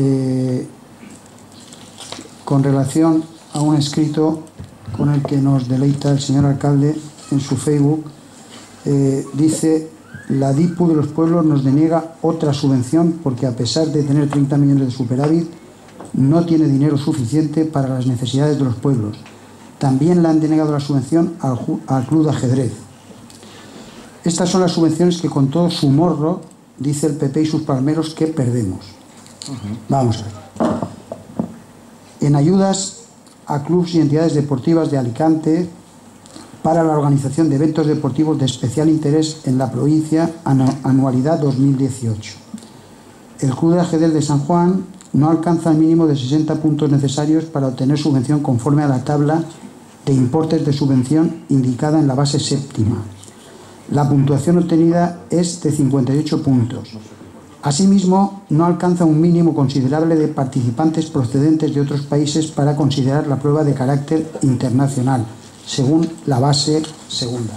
con relación a un escrito con el que nos deleita el señor alcalde en su Facebook. Dice: la DIPU de los pueblos nos deniega otra subvención porque, a pesar de tener 30 millones de superávit, no tiene dinero suficiente para las necesidades de los pueblos. También le han denegado la subvención al Club de Ajedrez. Estas son las subvenciones que, con todo su morro, dice el PP y sus palmeros, que perdemos. Vamos a ver. En ayudas a clubes y entidades deportivas de Alicante para la organización de eventos deportivos de especial interés en la provincia, anualidad 2018. El Club de Ajedrez de San Juan no alcanza el mínimo de 60 puntos necesarios para obtener subvención conforme a la tabla de importes de subvención indicada en la base séptima. La puntuación obtenida es de 58 puntos. Asimismo, no alcanza un mínimo considerable de participantes procedentes de otros países para considerar la prueba de carácter internacional, según la base segunda.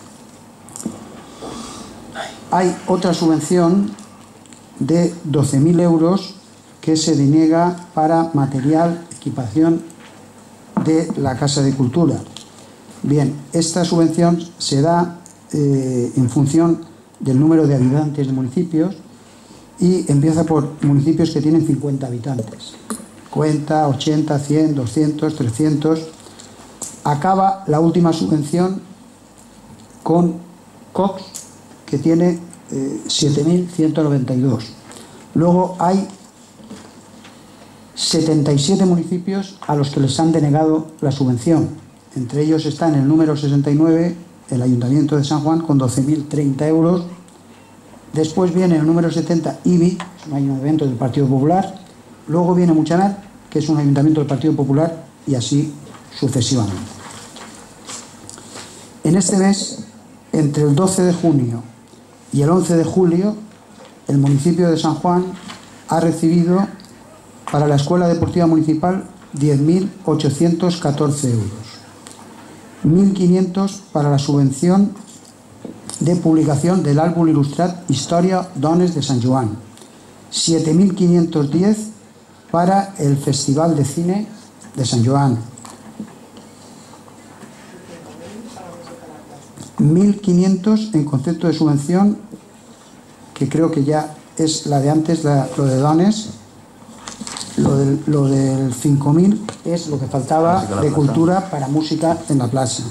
Hay otra subvención de 12.000 euros que se deniega para material, equipación de la Casa de Cultura. Bien, esta subvención se da en función del número de habitantes de municipios y empieza por municipios que tienen 50 habitantes. 50, 80, 100, 200, 300... Acaba la última subvención con Cox, que tiene 7.192. Luego hay 77 municipios a los que les han denegado la subvención. Entre ellos está en el número 69 el Ayuntamiento de San Juan con 12.030 euros. Después viene el número 70 IBI, es un ayuntamiento del Partido Popular. Luego viene Muchanar, que es un ayuntamiento del Partido Popular, y así sucesivamente. En este mes, entre el 12 de junio y el 11 de julio, el municipio de San Juan ha recibido para la Escuela Deportiva Municipal 10.814 euros, 1.500 para la subvención de publicación del álbum ilustrat Història Dones de Sant Joan, 7.510 para el Festival de Cine de Sant Joan, 1.500 en concepto de subvención, que creo que ya es la de antes, lo de Dones. Lo del 5.000 es lo que faltaba de cultura para música en la plaza.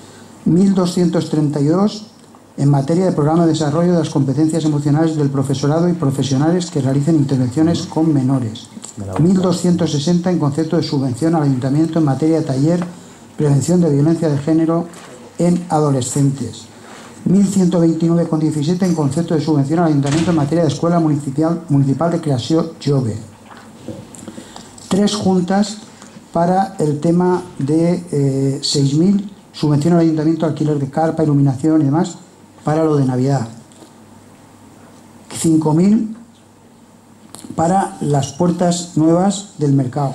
1.232 en materia de programa de desarrollo de las competencias emocionales del profesorado y profesionales que realicen intervenciones con menores. 1.260 en concepto de subvención al ayuntamiento en materia de taller prevención de violencia de género en adolescentes. 1.129,17 en concepto de subvención al ayuntamiento en materia de escuela municipal de creación jove. 3 juntas para el tema de 6.000, subvención al ayuntamiento, alquiler de carpa, iluminación y demás, para lo de Navidad. 5.000 para las puertas nuevas del mercado.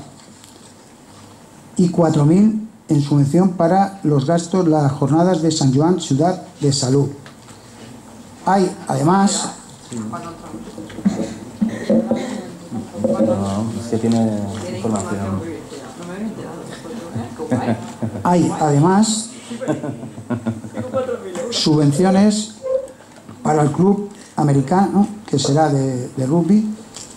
Y 4.000 en subvención para los gastos, las jornadas de Sant Joan, Ciudad de Salud. Hay, además... No, es que tiene información. Hay, además, subvenciones Para el club americano, que será de rugby,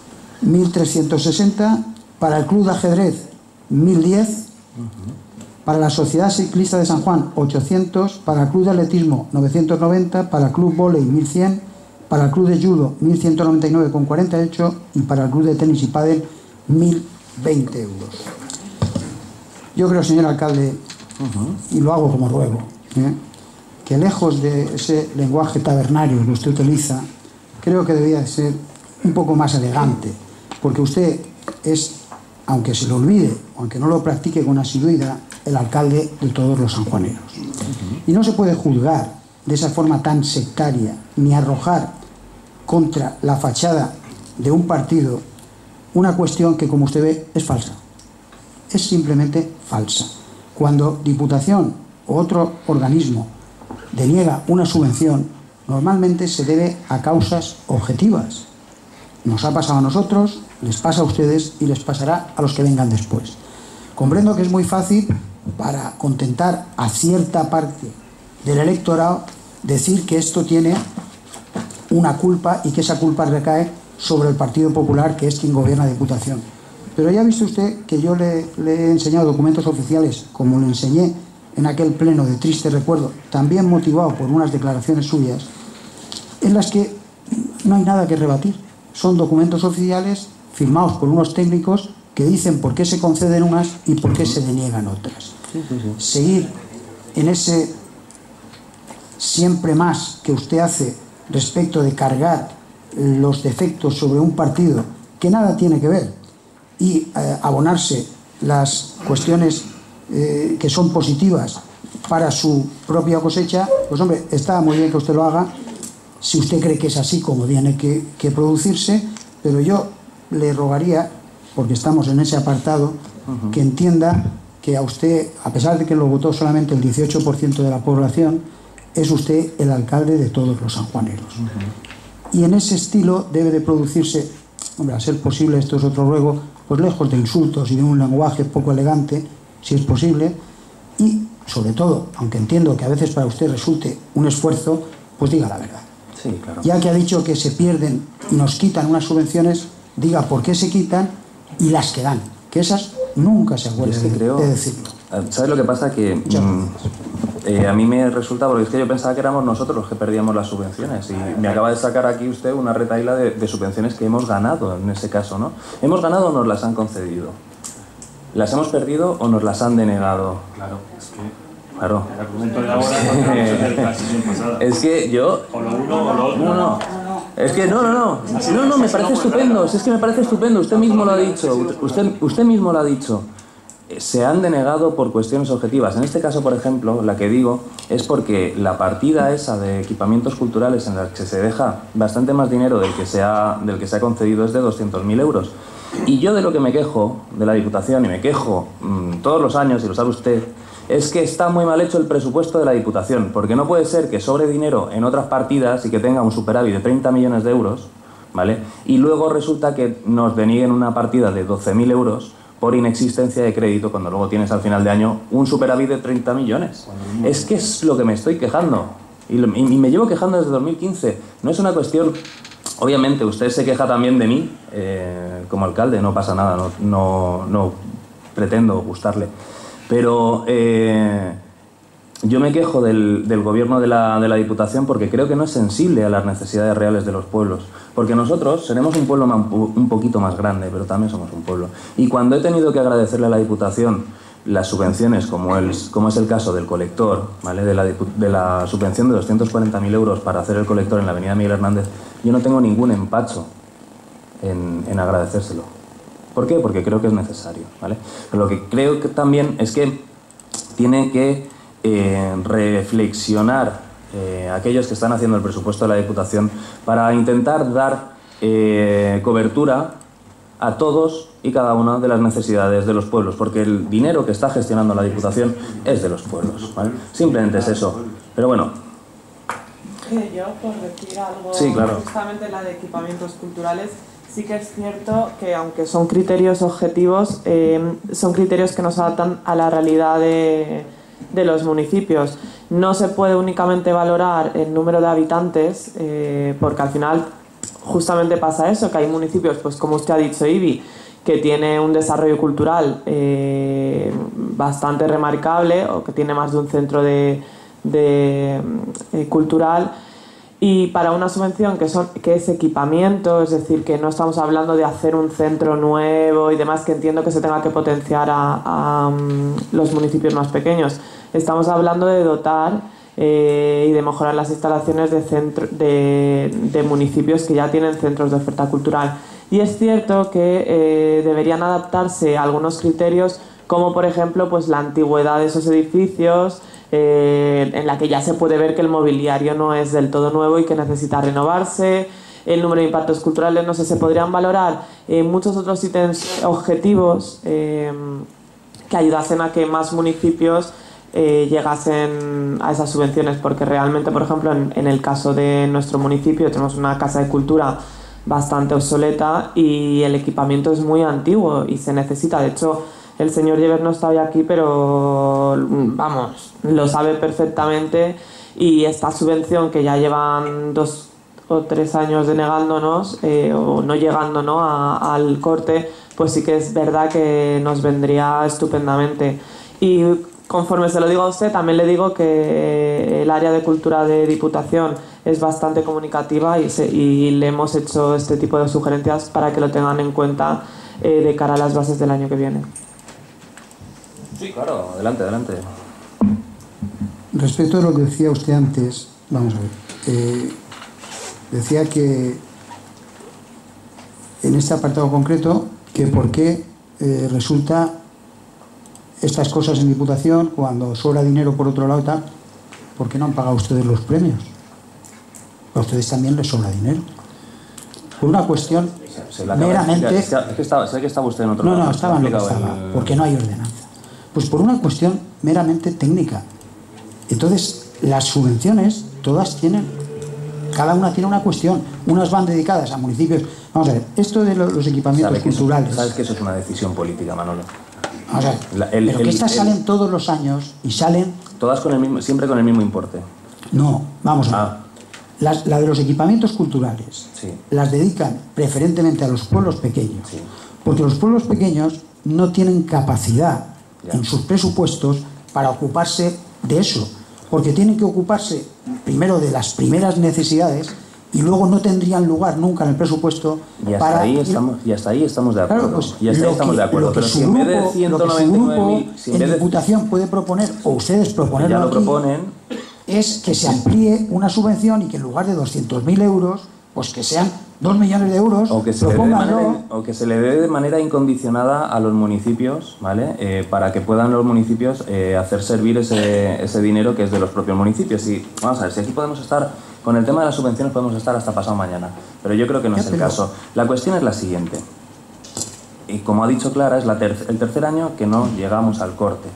1.360. Para el club de ajedrez, 1.010. Para la Sociedad Ciclista de San Juan, 800. Para el club de atletismo, 990. Para el club vóley, 1.100. Para el club de judo, 1.199,48. Y para el club de tenis y pádel, 1.020 euros. Yo creo, señor alcalde, y lo hago como ruego, que lejos de ese lenguaje tabernario que usted utiliza, creo que debía de ser un poco más elegante, porque usted es, aunque se lo olvide, aunque no lo practique con asiduidad, el alcalde de todos los sanjuaneros. Y no se puede juzgar de esa forma tan sectaria, ni arrojar contra la fachada de un partido una cuestión que, como usted ve, es falsa. Es simplemente falsa. Cuando Diputación o otro organismo deniega una subvención, normalmente se debe a causas objetivas. Nos ha pasado a nosotros, les pasa a ustedes y les pasará a los que vengan después. Comprendo que es muy fácil, para contentar a cierta parte del electorado, decir que esto tiene una culpa y que esa culpa recae sobre el Partido Popular, que es quien gobierna Diputación. Pero ya ha visto usted que yo le he enseñado documentos oficiales, como le enseñé en aquel pleno de triste recuerdo, también motivado por unas declaraciones suyas, en las que no hay nada que rebatir. Son documentos oficiales firmados por unos técnicos que dicen por qué se conceden unas y por qué se deniegan otras. Seguir en ese siempre más que usted hace respecto de cargar los defectos sobre un partido que nada tiene que ver y abonarse las cuestiones que son positivas para su propia cosecha, pues hombre, está muy bien que usted lo haga si usted cree que es así como tiene que producirse, pero yo le rogaría, porque estamos en ese apartado, que entienda que a usted, a pesar de que lo votó solamente el 18% de la población, es usted el alcalde de todos los sanjuaneros. Y en ese estilo debe de producirse, hombre, a ser posible, esto es otro ruego, pues lejos de insultos y de un lenguaje poco elegante, si es posible, y sobre todo, aunque entiendo que a veces para usted resulte un esfuerzo, pues diga la verdad. Sí, claro. Ya que ha dicho que se pierden y nos quitan unas subvenciones, diga por qué se quitan y las que dan, que esas nunca se acuerdan de decirlo. ¿Sabes lo que pasa? Que a mí me resulta, porque es que yo pensaba que éramos nosotros los que perdíamos las subvenciones, y me acaba de sacar aquí usted una retahíla de subvenciones que hemos ganado en ese caso, ¿no? ¿Hemos ganado o nos las han concedido? ¿Las hemos perdido o nos las han denegado? Claro, es que... Claro. El argumento de ahora es de la sesión pasada. Es que yo... O lo uno o lo otro. No. Es que no, me parece estupendo. Es que me parece estupendo. Usted mismo lo ha dicho. Usted mismo lo ha dicho. Se han denegado por cuestiones objetivas. En este caso, por ejemplo, la que digo es porque la partida esa de equipamientos culturales en la que se deja bastante más dinero del que se ha concedido es de 200.000 euros. Y yo de lo que me quejo de la Diputación, y me quejo todos los años, y lo sabe usted, es que está muy mal hecho el presupuesto de la Diputación, porque no puede ser que sobre dinero en otras partidas y que tenga un superávit de 30 millones de euros, ¿vale? Y luego resulta que nos denieguen una partida de 12.000 euros por inexistencia de crédito, cuando luego tienes al final de año un superávit de 30 millones. Es que es lo que me estoy quejando, y me llevo quejando desde 2015. No es una cuestión... Obviamente, usted se queja también de mí, como alcalde, no pasa nada, no pretendo gustarle. Pero yo me quejo del gobierno de la Diputación porque creo que no es sensible a las necesidades reales de los pueblos. Porque nosotros seremos un pueblo un poquito más grande, pero también somos un pueblo. Y cuando he tenido que agradecerle a la Diputación las subvenciones, como es el caso del colector, ¿vale? de la subvención de 240.000 euros para hacer el colector en la avenida Miguel Hernández, yo no tengo ningún empacho en agradecérselo. ¿Por qué? Porque creo que es necesario, ¿vale? Pero lo que creo que también es que tiene que reflexionar aquellos que están haciendo el presupuesto de la Diputación para intentar dar cobertura a todos y cada una de las necesidades de los pueblos, porque el dinero que está gestionando la Diputación es de los pueblos, ¿vale? Simplemente es eso. Pero bueno. Yo, por decir algo, sí, claro. Justamente la de equipamientos culturales, sí que es cierto que aunque son criterios objetivos, son criterios que nos adaptan a la realidad de los municipios. no se puede únicamente valorar el número de habitantes, porque al final justamente pasa eso, que hay municipios, pues como usted ha dicho, Ibi, que tiene un desarrollo cultural bastante remarcable, o que tiene más de un centro cultural, y para una subvención que es equipamiento, es decir, que no estamos hablando de hacer un centro nuevo y demás, que entiendo que se tenga que potenciar a los municipios más pequeños. Estamos hablando de dotar y de mejorar las instalaciones de municipios que ya tienen centros de oferta cultural. Y es cierto que deberían adaptarse a algunos criterios, como por ejemplo pues la antigüedad de esos edificios, en la que ya se puede ver que el mobiliario no es del todo nuevo y que necesita renovarse, el número de impactos culturales, no sé, se podrían valorar muchos otros ítems objetivos que ayudasen a que más municipios llegasen a esas subvenciones, porque realmente, por ejemplo, en el caso de nuestro municipio tenemos una casa de cultura bastante obsoleta y el equipamiento es muy antiguo y se necesita. De hecho, el señor Llever no está hoy aquí, pero vamos, lo sabe perfectamente, y esta subvención que ya llevan 2 o 3 años denegándonos o no llegando, ¿no?, al corte, pues sí que es verdad que nos vendría estupendamente. Y conforme se lo digo a usted, también le digo que el área de cultura de Diputación es bastante comunicativa y le hemos hecho este tipo de sugerencias para que lo tengan en cuenta de cara a las bases del año que viene. Sí, claro, adelante, adelante. Respecto a lo que decía usted antes, vamos a ver, decía que en este apartado concreto, que por qué resulta estas cosas en Diputación cuando sobra dinero por otro lado, tal, ¿por qué no han pagado ustedes los premios? A ustedes también les sobra dinero. Por una cuestión meramente... Sé que estaba usted en otro lado. No, estaba en lo que estaba, porque no hay ordenanza. Pues por una cuestión meramente técnica. Entonces, las subvenciones, todas tienen, cada una tiene una cuestión. Unas van dedicadas a municipios. Vamos a ver, esto de los equipamientos culturales... Sabes que eso es una decisión política, Manolo. Vamos a ver, pero que estas salen todos los años y salen... Todas siempre con el mismo importe. No, vamos a ver. La de los equipamientos culturales, sí, las dedican preferentemente a los pueblos pequeños, sí, porque los pueblos pequeños no tienen capacidad en sus presupuestos para ocuparse de eso, porque tienen que ocuparse primero de las primeras necesidades y luego no tendrían lugar nunca en el presupuesto para... Y hasta ahí estamos de acuerdo. Claro, pues y hasta ahí estamos de acuerdo. Pero si en vez de 199.000... en Diputación puede proponer, o ustedes proponerlo ya lo aquí, proponen, es que se amplíe una subvención y que en lugar de 200.000 euros, pues que sean 2 millones de euros, o que se le dé de manera incondicionada a los municipios, ¿vale? Para que puedan los municipios hacer servir ese dinero que es de los propios municipios. Y vamos a ver, si aquí podemos estar, con el tema de las subvenciones podemos estar hasta pasado mañana, pero yo creo que no es el caso. La cuestión es la siguiente, y como ha dicho Clara, es el tercer año que no llegamos al corte,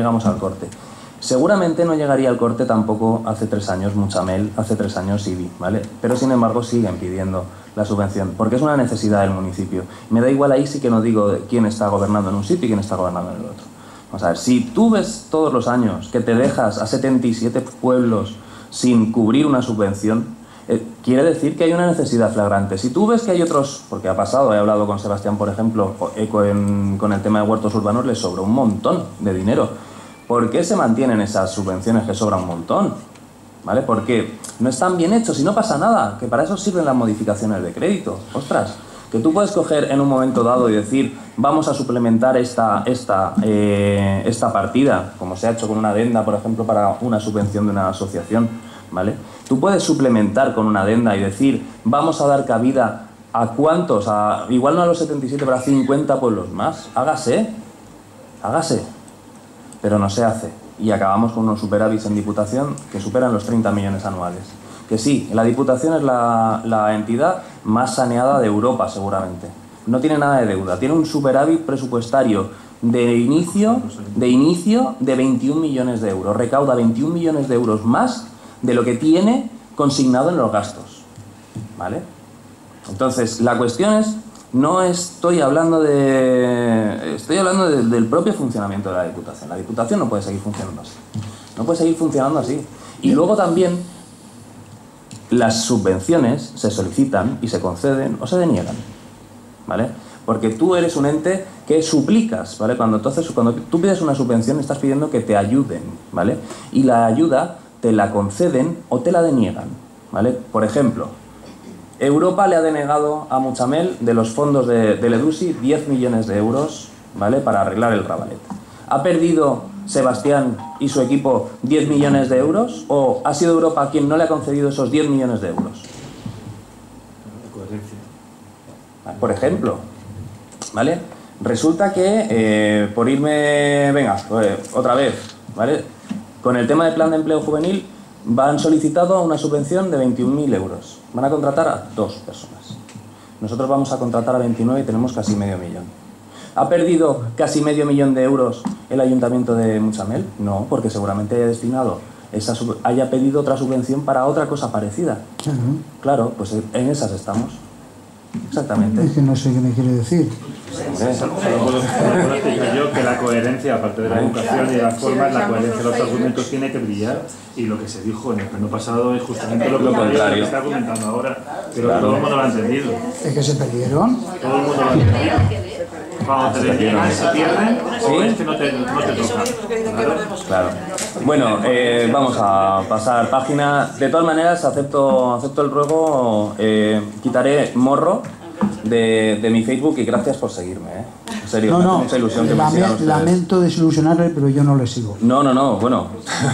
Seguramente no llegaría al corte tampoco hace 3 años Muchamel, hace 3 años Ibi, ¿vale? Pero sin embargo siguen pidiendo la subvención, porque es una necesidad del municipio. Me da igual, ahí sí que no digo quién está gobernando en un sitio y quién está gobernando en el otro. Vamos a ver, si tú ves todos los años que te dejas a 77 pueblos sin cubrir una subvención, quiere decir que hay una necesidad flagrante. Si tú ves que hay otros, porque ha pasado, he hablado con Sebastián, por ejemplo, con el tema de huertos urbanos, les sobra un montón de dinero. ¿Por qué se mantienen esas subvenciones que sobran un montón? ¿Vale? Porque no están bien hechos y no pasa nada, que para eso sirven las modificaciones de crédito. Ostras, que tú puedes coger en un momento dado y decir, vamos a suplementar esta partida, como se ha hecho con una adenda, por ejemplo, para una subvención de una asociación, ¿vale? Tú puedes suplementar con una adenda y decir, vamos a dar cabida a cuántos, igual no a los 77, pero a 50 pueblos más. Hágase. Pero no se hace. Y acabamos con unos superávits en Diputación que superan los 30 millones anuales. Que sí, la Diputación es la entidad más saneada de Europa, seguramente. No tiene nada de deuda. Tiene un superávit presupuestario de inicio de 21 millones de euros. Recauda 21 millones de euros más de lo que tiene consignado en los gastos. ¿Vale? Entonces, la cuestión es... Estoy hablando del propio funcionamiento de la Diputación. La Diputación no puede seguir funcionando así. No puede seguir funcionando así. Y luego también las subvenciones se solicitan y se conceden o se deniegan, ¿vale? Porque tú eres un ente que suplicas, ¿vale? Cuando tú pides una subvención estás pidiendo que te ayuden, ¿vale? Y la ayuda te la conceden o te la deniegan, ¿vale? Por ejemplo, Europa le ha denegado a Mutxamel de los fondos del EDUSI 10 millones de euros, ¿vale? Para arreglar el Ravalet. ¿Ha perdido Sebastián y su equipo 10 millones de euros o ha sido Europa quien no le ha concedido esos 10 millones de euros? Por ejemplo, ¿vale? Resulta que por irme, venga, otra vez, ¿vale? Con el tema del plan de empleo juvenil han solicitado una subvención de 21.000 euros. Van a contratar a 2 personas. Nosotros vamos a contratar a 29 y tenemos casi medio millón. ¿Ha perdido casi medio millón de euros el ayuntamiento de Mutxamel? No, porque seguramente haya pedido otra subvención para otra cosa parecida. Claro, pues en esas estamos. Exactamente. Es que no sé qué me quiere decir. Solo puedo explicar yo que la coherencia, aparte de la educación y de las formas, la coherencia de los argumentos tiene que brillar, y lo que se dijo en el pleno pasado es justamente lo contrario que está argumentando ahora, pero todo el mundo lo ha entendido. ¿Es que se perdieron? Todo el mundo lo ha entendido. Cuando te deniegan se pierden, o es que no te toca. Claro. Bueno, vamos a pasar página. De todas maneras, acepto el ruego, quitaré morro de mi Facebook y gracias por seguirme, ¿eh? En serio, me hace mucha ilusión que me sigan ustedes. Lamento desilusionarle, pero yo no le sigo. No, bueno.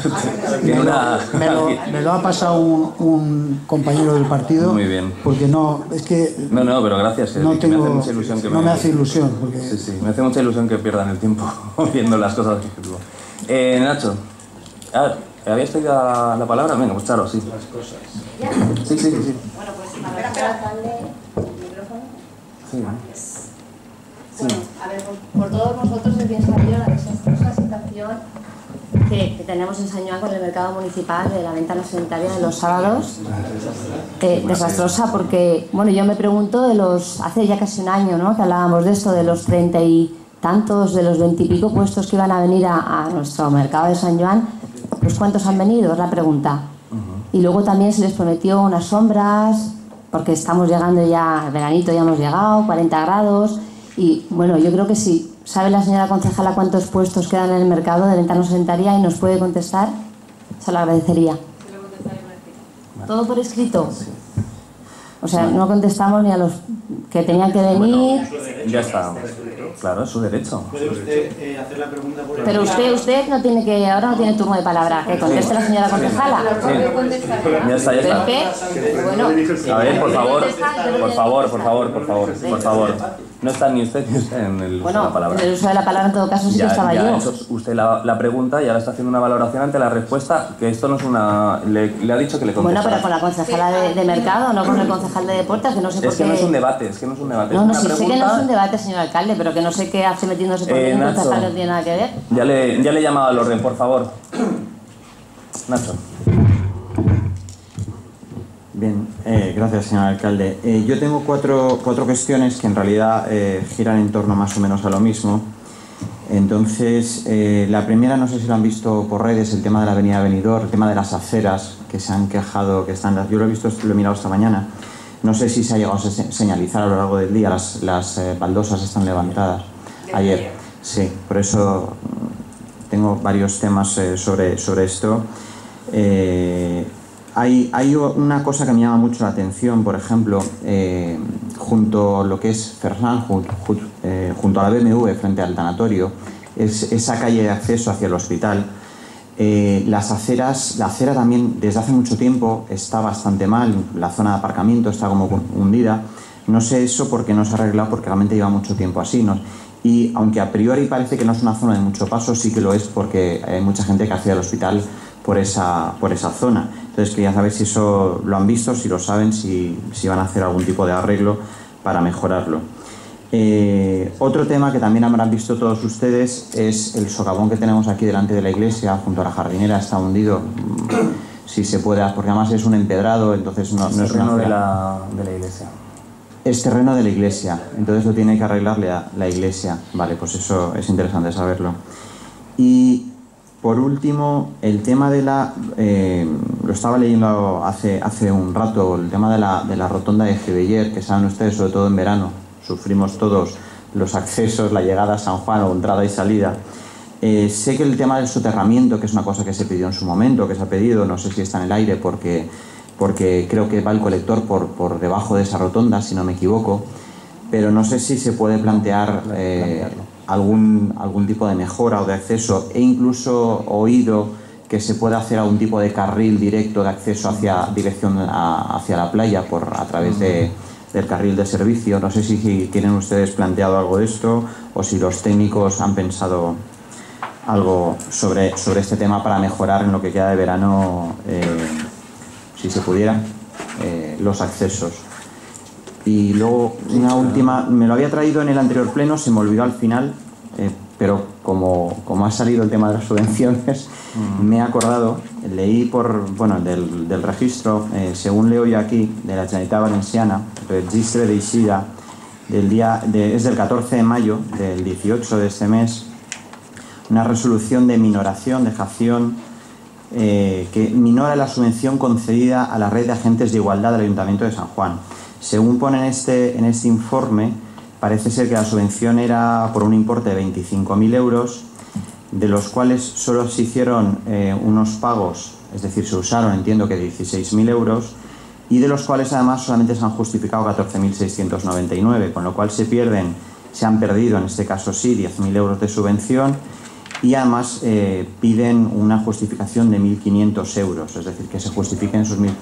Me lo ha pasado un compañero del partido. Muy bien. Porque no, es que... No, pero gracias. No me hace mucha ilusión que no me hace ilusión. Porque... Sí, me hace mucha ilusión que pierdan el tiempo viendo las cosas que escribo. Nacho, ¿habías pedido la palabra? Venga, pues Charo, sí. Las cosas. Sí. Bueno, pues para el alcalde, micrófono. Sí. Bueno, a ver, por todos vosotros es bien sabido la desastrosa situación que tenemos en San Joan con el mercado municipal de la venta no sanitaria de los sábados. Desastrosa porque, bueno, yo me pregunto hace ya casi un año, ¿no?, que hablábamos de esto, de los 30 y tantos, de los 20 y pico puestos que iban a venir a nuestro mercado de San Joan, pues ¿cuántos han venido? Es la pregunta. Y luego también se les prometió unas sombras, porque estamos llegando ya, al veranito ya hemos llegado, 40 grados, y bueno, yo creo que si sabe la señora concejala cuántos puestos quedan en el mercado de venta no sanitaria y nos puede contestar, se lo agradecería. ¿Todo por escrito? O sea, no contestamos ni a los que tenían que venir. Ya está. Claro, es su derecho. ¿Puede usted hacer la pregunta por el... Pero usted no tiene que, ahora no tiene turno de palabra. Que conteste la señora concejala. Ya está. Bueno, a ver, por favor. No está ni usted en el uso de la palabra. En el uso de la palabra en todo caso sí que estaba yo. Ya ha hecho usted la pregunta y ahora está haciendo una valoración ante la respuesta, que esto no es una... Le ha dicho que le contesta. Bueno, pero con la concejala de mercado, no con el concejal de deportes, que no sé por qué... Es que no es un debate, No, sí sé que no es un debate, señor alcalde, pero que no sé qué hace metiéndose por un concejal que no tiene nada que ver. Ya le he llamado al orden, por favor. Nacho. Bien, gracias, señor alcalde. Yo tengo cuatro cuestiones que en realidad giran en torno más o menos a lo mismo. Entonces, la primera, no sé si lo han visto por redes, el tema de la avenida Benidorm, el tema de las aceras que se han quejado, que están... Yo lo he visto, lo he mirado esta mañana. No sé si se ha llegado a señalizar a lo largo del día, las baldosas están levantadas. Ayer, sí, por eso tengo varios temas sobre esto. Hay una cosa que me llama mucho la atención, por ejemplo, junto a lo que es Ferran, junto a la BMW, frente al tanatorio, es esa calle de acceso hacia el hospital. Las aceras, la acera también desde hace mucho tiempo está bastante mal, la zona de aparcamiento está como hundida. No sé eso por qué no se ha arreglado, porque realmente lleva mucho tiempo así, ¿no? Y aunque a priori parece que no es una zona de mucho paso, sí que lo es, porque hay mucha gente que accede al hospital por esa zona. Entonces quería saber si eso lo han visto, si lo saben, si van a hacer algún tipo de arreglo para mejorarlo. Otro tema que también habrán visto todos ustedes es el socavón que tenemos aquí delante de la iglesia, junto a la jardinera, está hundido. Si se puede, porque además es un empedrado, entonces no es terreno de la iglesia. Es terreno de la iglesia, entonces lo tiene que arreglar la iglesia. Vale, pues eso es interesante saberlo. Y Por último, el tema de la... lo estaba leyendo hace un rato, el tema de la rotonda de Gibeller, que saben ustedes, sobre todo en verano, sufrimos todos los accesos, la llegada a San Juan o entrada y salida. Sé que el tema del soterramiento, que es una cosa que se pidió en su momento, que se ha pedido, no sé si está en el aire, porque creo que va el colector por debajo de esa rotonda, si no me equivoco, pero no sé si se puede plantear algún tipo de mejora o de acceso, e incluso oído que se pueda hacer algún tipo de carril directo de acceso hacia la playa a través del carril de servicio. No sé si tienen ustedes planteado algo de esto o si los técnicos han pensado algo sobre este tema para mejorar en lo que queda de verano, si se pudiera, los accesos. Y luego una última, me lo había traído en el anterior pleno, se me olvidó al final, pero como ha salido el tema de las subvenciones, me he acordado, leí del registro, según leo yo aquí, de la Generalitat Valenciana, el registro de Ixida, es del 14 de mayo del 18 de este mes, una resolución de minoración, dejación, que minora la subvención concedida a la red de agentes de igualdad del Ayuntamiento de San Juan. Según pone en este informe, parece ser que la subvención era por un importe de 25.000 euros, de los cuales solo se hicieron unos pagos, es decir, se usaron, entiendo que 16.000 euros, y de los cuales además solamente se han justificado 14.699, con lo cual se han perdido, en este caso sí, 10.000 euros de subvención, y además piden una justificación de 1.500 euros, es decir, que se justifiquen esos 1.000.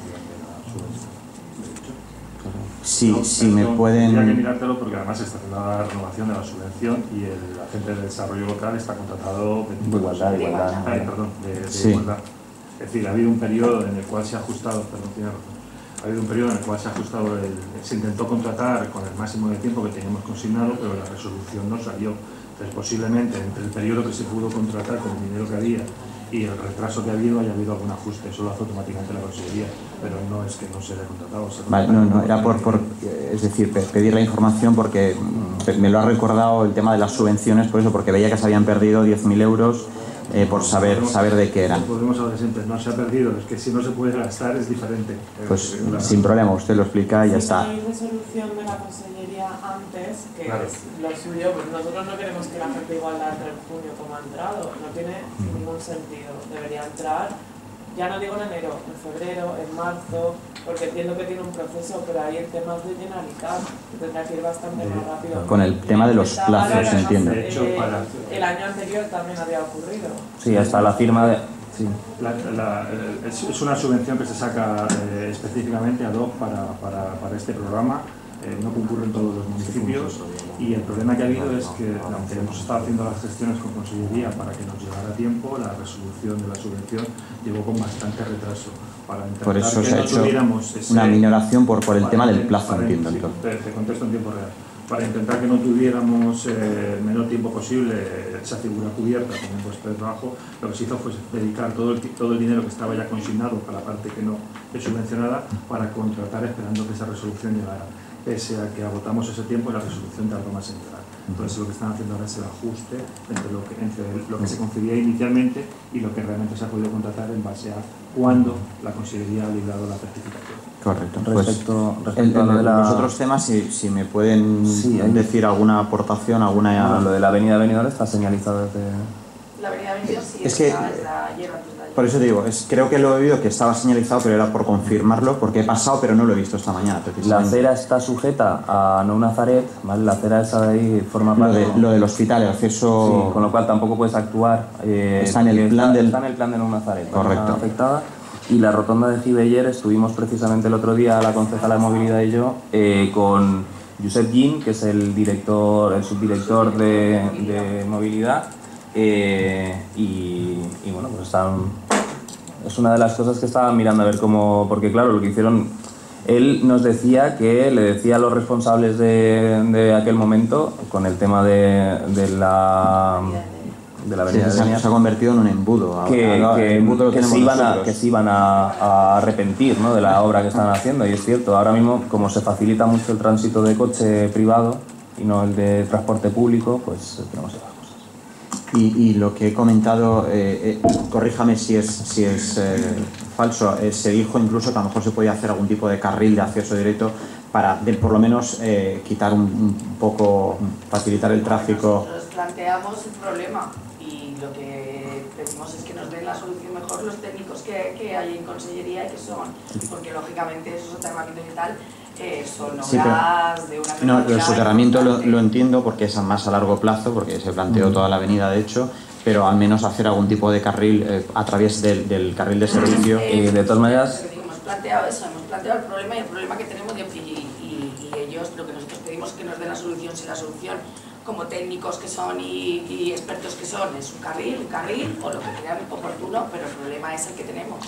Sí, me pueden... Tendría que mirártelo porque además está haciendo la renovación de la subvención y el agente de desarrollo local está contratado de igualdad. Es decir, ha habido un periodo en el cual se ha ajustado, se intentó contratar con el máximo de tiempo que teníamos consignado, pero la resolución no salió. Entonces, posiblemente entre el periodo que se pudo contratar con el dinero que había y el retraso que haya habido algún ajuste. Eso lo hace automáticamente la Consejería, pero no es que no se haya contratado. Vale, no, era es decir, pedir la información porque me lo ha recordado el tema de las subvenciones, por eso, porque veía que se habían perdido 10.000 euros por saber de qué eran. Podemos hablar siempre, no se ha perdido, es que si no se puede gastar es diferente. Pues sin problema, usted lo explica y ya está. Hay resolución de la Consellería antes, que es lo suyo, pues nosotros no queremos que la gente igualdad entre en junio como ha entrado, no tiene ningún sentido, debería entrar, ya no digo en enero, en febrero, en marzo, porque entiendo que tiene un proceso, pero hay temas de Generalitat, que tendrá que ir bastante más rápido. Con el tema de los plazos, se entiende. El año anterior también había ocurrido. Sí, hasta la firma de... Sí. Es una subvención que se saca específicamente ad hoc para este programa. No concurre en todos los municipios y el problema que ha habido es que, aunque hemos estado haciendo las gestiones con Consellería para que nos llegara a tiempo, la resolución de la subvención llegó con bastante retraso. Por eso se ha hecho una minoración por el tema del plazo, entiendo. Te contesto en tiempo real. Para intentar que no tuviéramos el menor tiempo posible esa figura cubierta con un puesto de trabajo, lo que se hizo fue dedicar todo el dinero que estaba ya consignado para la parte que no es subvencionada para contratar esperando que esa resolución llegara. Pese a que agotamos ese tiempo y la resolución tardó más en llegar. Entonces lo que están haciendo ahora es el ajuste entre lo que se concedía inicialmente y lo que realmente se ha podido contratar en base a cuándo la Consellería ha librado la certificación. Correcto. Respecto los otros temas, si me pueden decir alguna aportación, alguna... lo de la avenida Benidorm está señalizado desde... La avenida Benidorm sí es que, está llena. por eso te digo, creo que lo he oído que estaba señalizado, pero era por confirmarlo, porque he pasado, pero no lo he visto esta mañana. La acera está sujeta a No Nazaret, ¿vale? La acera esa de ahí forma parte... Lo del hospital, el acceso... Sí, con lo cual tampoco puedes actuar... está en el plan está en el plan de No Nazaret. Correcto. Afectada. Y la rotonda de Gibeller, estuvimos precisamente el otro día, la concejala de movilidad y yo, con Josep Gin, que es el subdirector de movilidad, y bueno, pues es una de las cosas que estaban mirando a ver cómo, porque claro, lo que hicieron, él nos decía que le decía a los responsables de aquel momento, con el tema de la avenida se ha convertido en un embudo. Que se iban a arrepentir, ¿no?, de la obra que están haciendo, y es cierto, ahora mismo como se facilita mucho el tránsito de coche privado y no el de transporte público, pues tenemos esas cosas. Y lo que he comentado, corríjame si es falso, se dijo incluso que a lo mejor se podía hacer algún tipo de carril de acceso directo para por lo menos quitar un poco, facilitar el tráfico. Nosotros planteamos el problema y lo que pedimos es que nos den la solución mejor los técnicos que hay en Consellería y que son, porque lógicamente esos soterramientos y tal son obras de una No, el soterramiento lo entiendo porque es más a largo plazo, porque se planteó toda la avenida de hecho, pero al menos hacer algún tipo de carril a través del carril de servicio. De todas maneras... Hemos planteado eso, hemos planteado el problema y el problema que tenemos y ellos, lo que nosotros pedimos es que nos den la solución. Si la solución, como técnicos que son y expertos que son, es un carril o lo que crean oportuno, pero el problema es el que tenemos.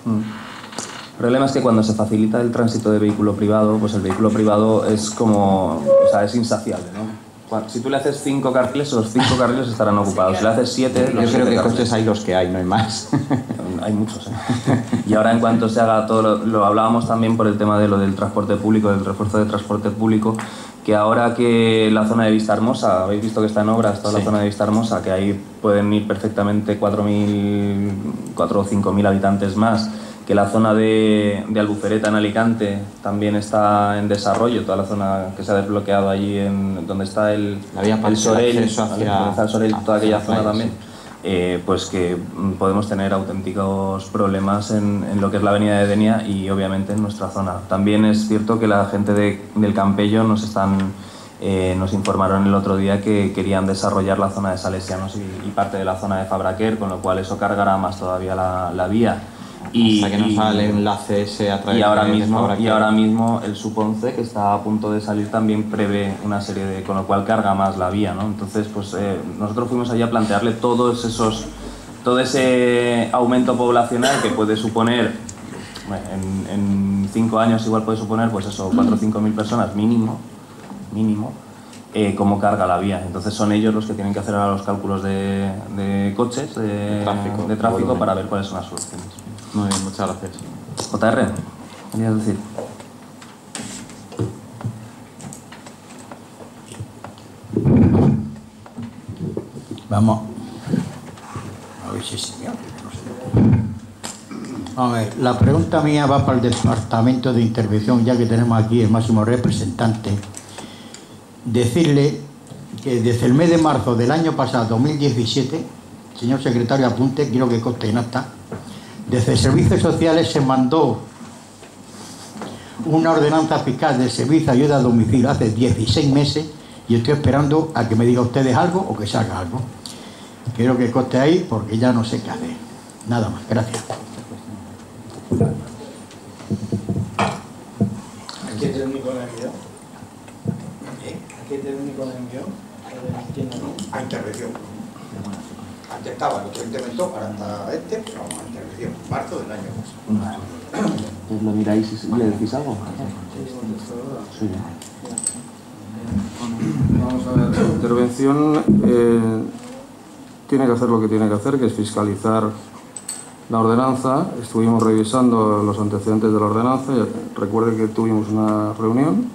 El problema es que cuando se facilita el tránsito de vehículo privado, pues el vehículo privado es como, o sea, es insaciable, ¿no? Si tú le haces 5 carriles, los 5 carriles estarán ocupados. Si le haces 7, yo creo que costes hay los que hay, no hay más. Hay muchos, ¿eh? Y ahora en cuanto se haga todo, lo hablábamos también por el tema de lo del transporte público, del refuerzo de transporte público, que ahora que la zona de Vista Hermosa, habéis visto que está en obras toda la zona de Vista Hermosa, que ahí pueden ir perfectamente 4 o 5.000 habitantes más, que la zona de Albufereta en Alicante también está en desarrollo, toda la zona que se ha desbloqueado allí donde está el Sorell, toda aquella zona también, pues que podemos tener auténticos problemas en lo que es la avenida de Denia y obviamente en nuestra zona. También es cierto que la gente del Campello nos informaron el otro día que querían desarrollar la zona de Salesianos y parte de la zona de Fabraquer, con lo cual eso cargará más todavía la vía. Hasta que no sale el enlace ese a través y ahora mismo el Sub-11, que está a punto de salir, también prevé una serie de... con lo cual carga más la vía, ¿no? Entonces, pues nosotros fuimos allí a plantearle todo ese aumento poblacional que puede suponer, bueno, en 5 años igual puede suponer, pues eso, 4 o 5.000 personas mínimo, cómo carga la vía. Entonces son ellos los que tienen que hacer ahora los cálculos de coches, de tráfico para ver cuáles son las soluciones. Muy bien, muchas gracias. JR, ¿querías decir? Vamos. A ver si se me abre, no sé. A ver, la pregunta mía va para el Departamento de Intervención, ya que tenemos aquí el máximo representante. Decirle que desde el mes de marzo del año pasado, 2017, señor secretario, apunte, quiero que conste en acta, desde Servicios Sociales se mandó una ordenanza fiscal del Servicio de Ayuda a Domicilio hace 16 meses y estoy esperando a que me diga ustedes algo o que salga algo. Quiero que conste ahí porque ya no sé qué hacer. Nada más, gracias. ¿A qué técnico le envió? ¿A qué técnico le envió? A intervención. Antes estaba el otro interventor, ahora está pero vamos a intervención. Marzo del año pasado. Pues lo miráis y le decís algo. Sí. Vamos a ver, la intervención tiene que hacer lo que tiene que hacer, que es fiscalizar la ordenanza. Estuvimos revisando los antecedentes de la ordenanza. Recuerde que tuvimos una reunión.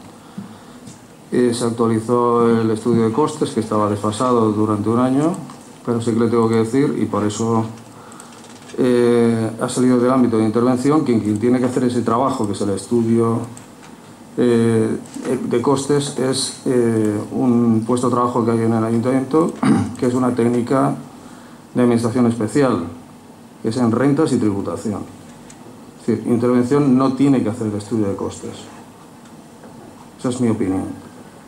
Se actualizó el estudio de costes, que estaba desfasado durante un año, pero sí que le tengo que decir, y por eso ha salido del ámbito de intervención, que quien tiene que hacer ese trabajo, que es el estudio de costes, es un puesto de trabajo que hay en el ayuntamiento, que es una técnica de administración especial, que es en rentas y tributación. Es decir, intervención no tiene que hacer el estudio de costes. Esa es mi opinión.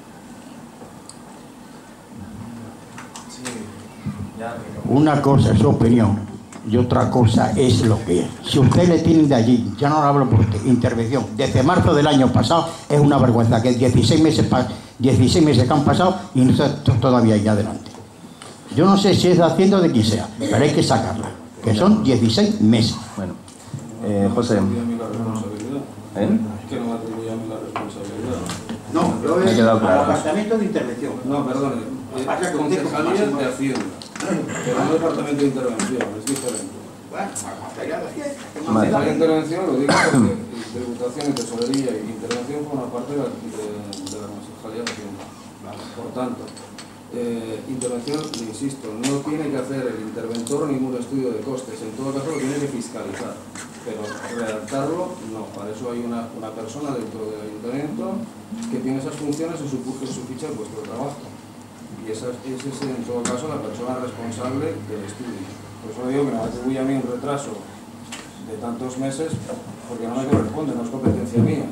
Una cosa es su opinión y otra cosa es lo que es. Si usted le tiene de allí, ya no hablo por intervención, desde marzo del año pasado, es una vergüenza que 16 meses que han pasado y no está todavía ahí adelante. Yo no sé si es haciendo de quien sea, pero hay que sacarla, que son 16 meses. Bueno, José. Que no me atribuye a mí la responsabilidad. No, yo me he quedado claro. Departamento de Intervención. No, perdón. Concejalía de Hacienda, pero no departamento de intervención, es diferente. Concejalía de intervención, lo digo porque tributación y tesorería y intervención forman parte de la Concejalía de Hacienda. Por tanto, Intervención, le insisto, no tiene que hacer el interventor ningún estudio de costes, en todo caso lo tiene que fiscalizar, pero redactarlo no, para eso hay una persona dentro del ayuntamiento que tiene esas funciones en su ficha de puesto de trabajo, y esa es en todo caso la persona responsable del estudio. Por eso digo que me atribuye a mí un retraso de tantos meses porque no me corresponde, no es competencia mía.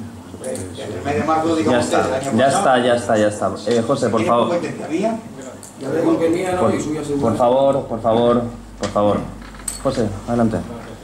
Ya está. José, por favor. Por favor. José, adelante.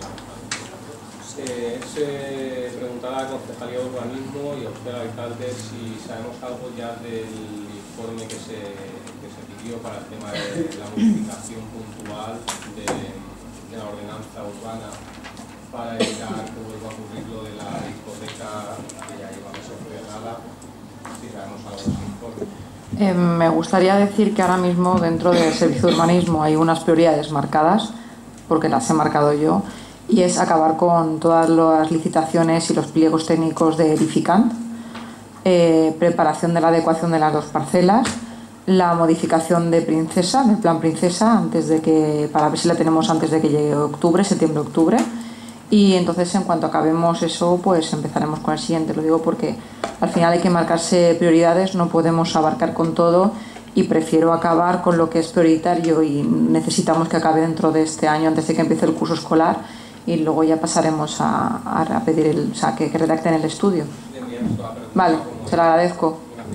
Se preguntará a la Concejalía de Urbanismo y a usted, alcalde, si sabemos algo ya del informe que se pidió para el tema de la modificación puntual de la ordenanza urbana para evitar que vuelva a ocurrir lo de la discoteca que ya lleva meses cerrada, si sabemos algo de ese informe. Me gustaría decir que ahora mismo dentro del Servicio de Urbanismo hay unas prioridades marcadas, porque las he marcado yo, y es acabar con todas las licitaciones y los pliegos técnicos de edificant, preparación de la adecuación de las dos parcelas, la modificación de Princesa, del plan Princesa, para ver si la tenemos antes de que llegue septiembre-octubre. Y entonces, en cuanto acabemos eso, pues empezaremos con el siguiente. Lo digo porque al final hay que marcarse prioridades, no podemos abarcar con todo y prefiero acabar con lo que es prioritario y necesitamos que acabe dentro de este año, antes de que empiece el curso escolar, y luego ya pasaremos a pedir que redacten el estudio. Vale, se lo agradezco.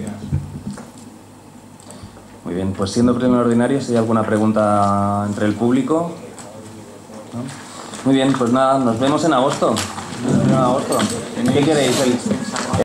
Muy bien, pues siendo pleno ordinario, si hay alguna pregunta entre el público. ¿No? Muy bien, pues nada, nos vemos en agosto. ¿Qué queréis?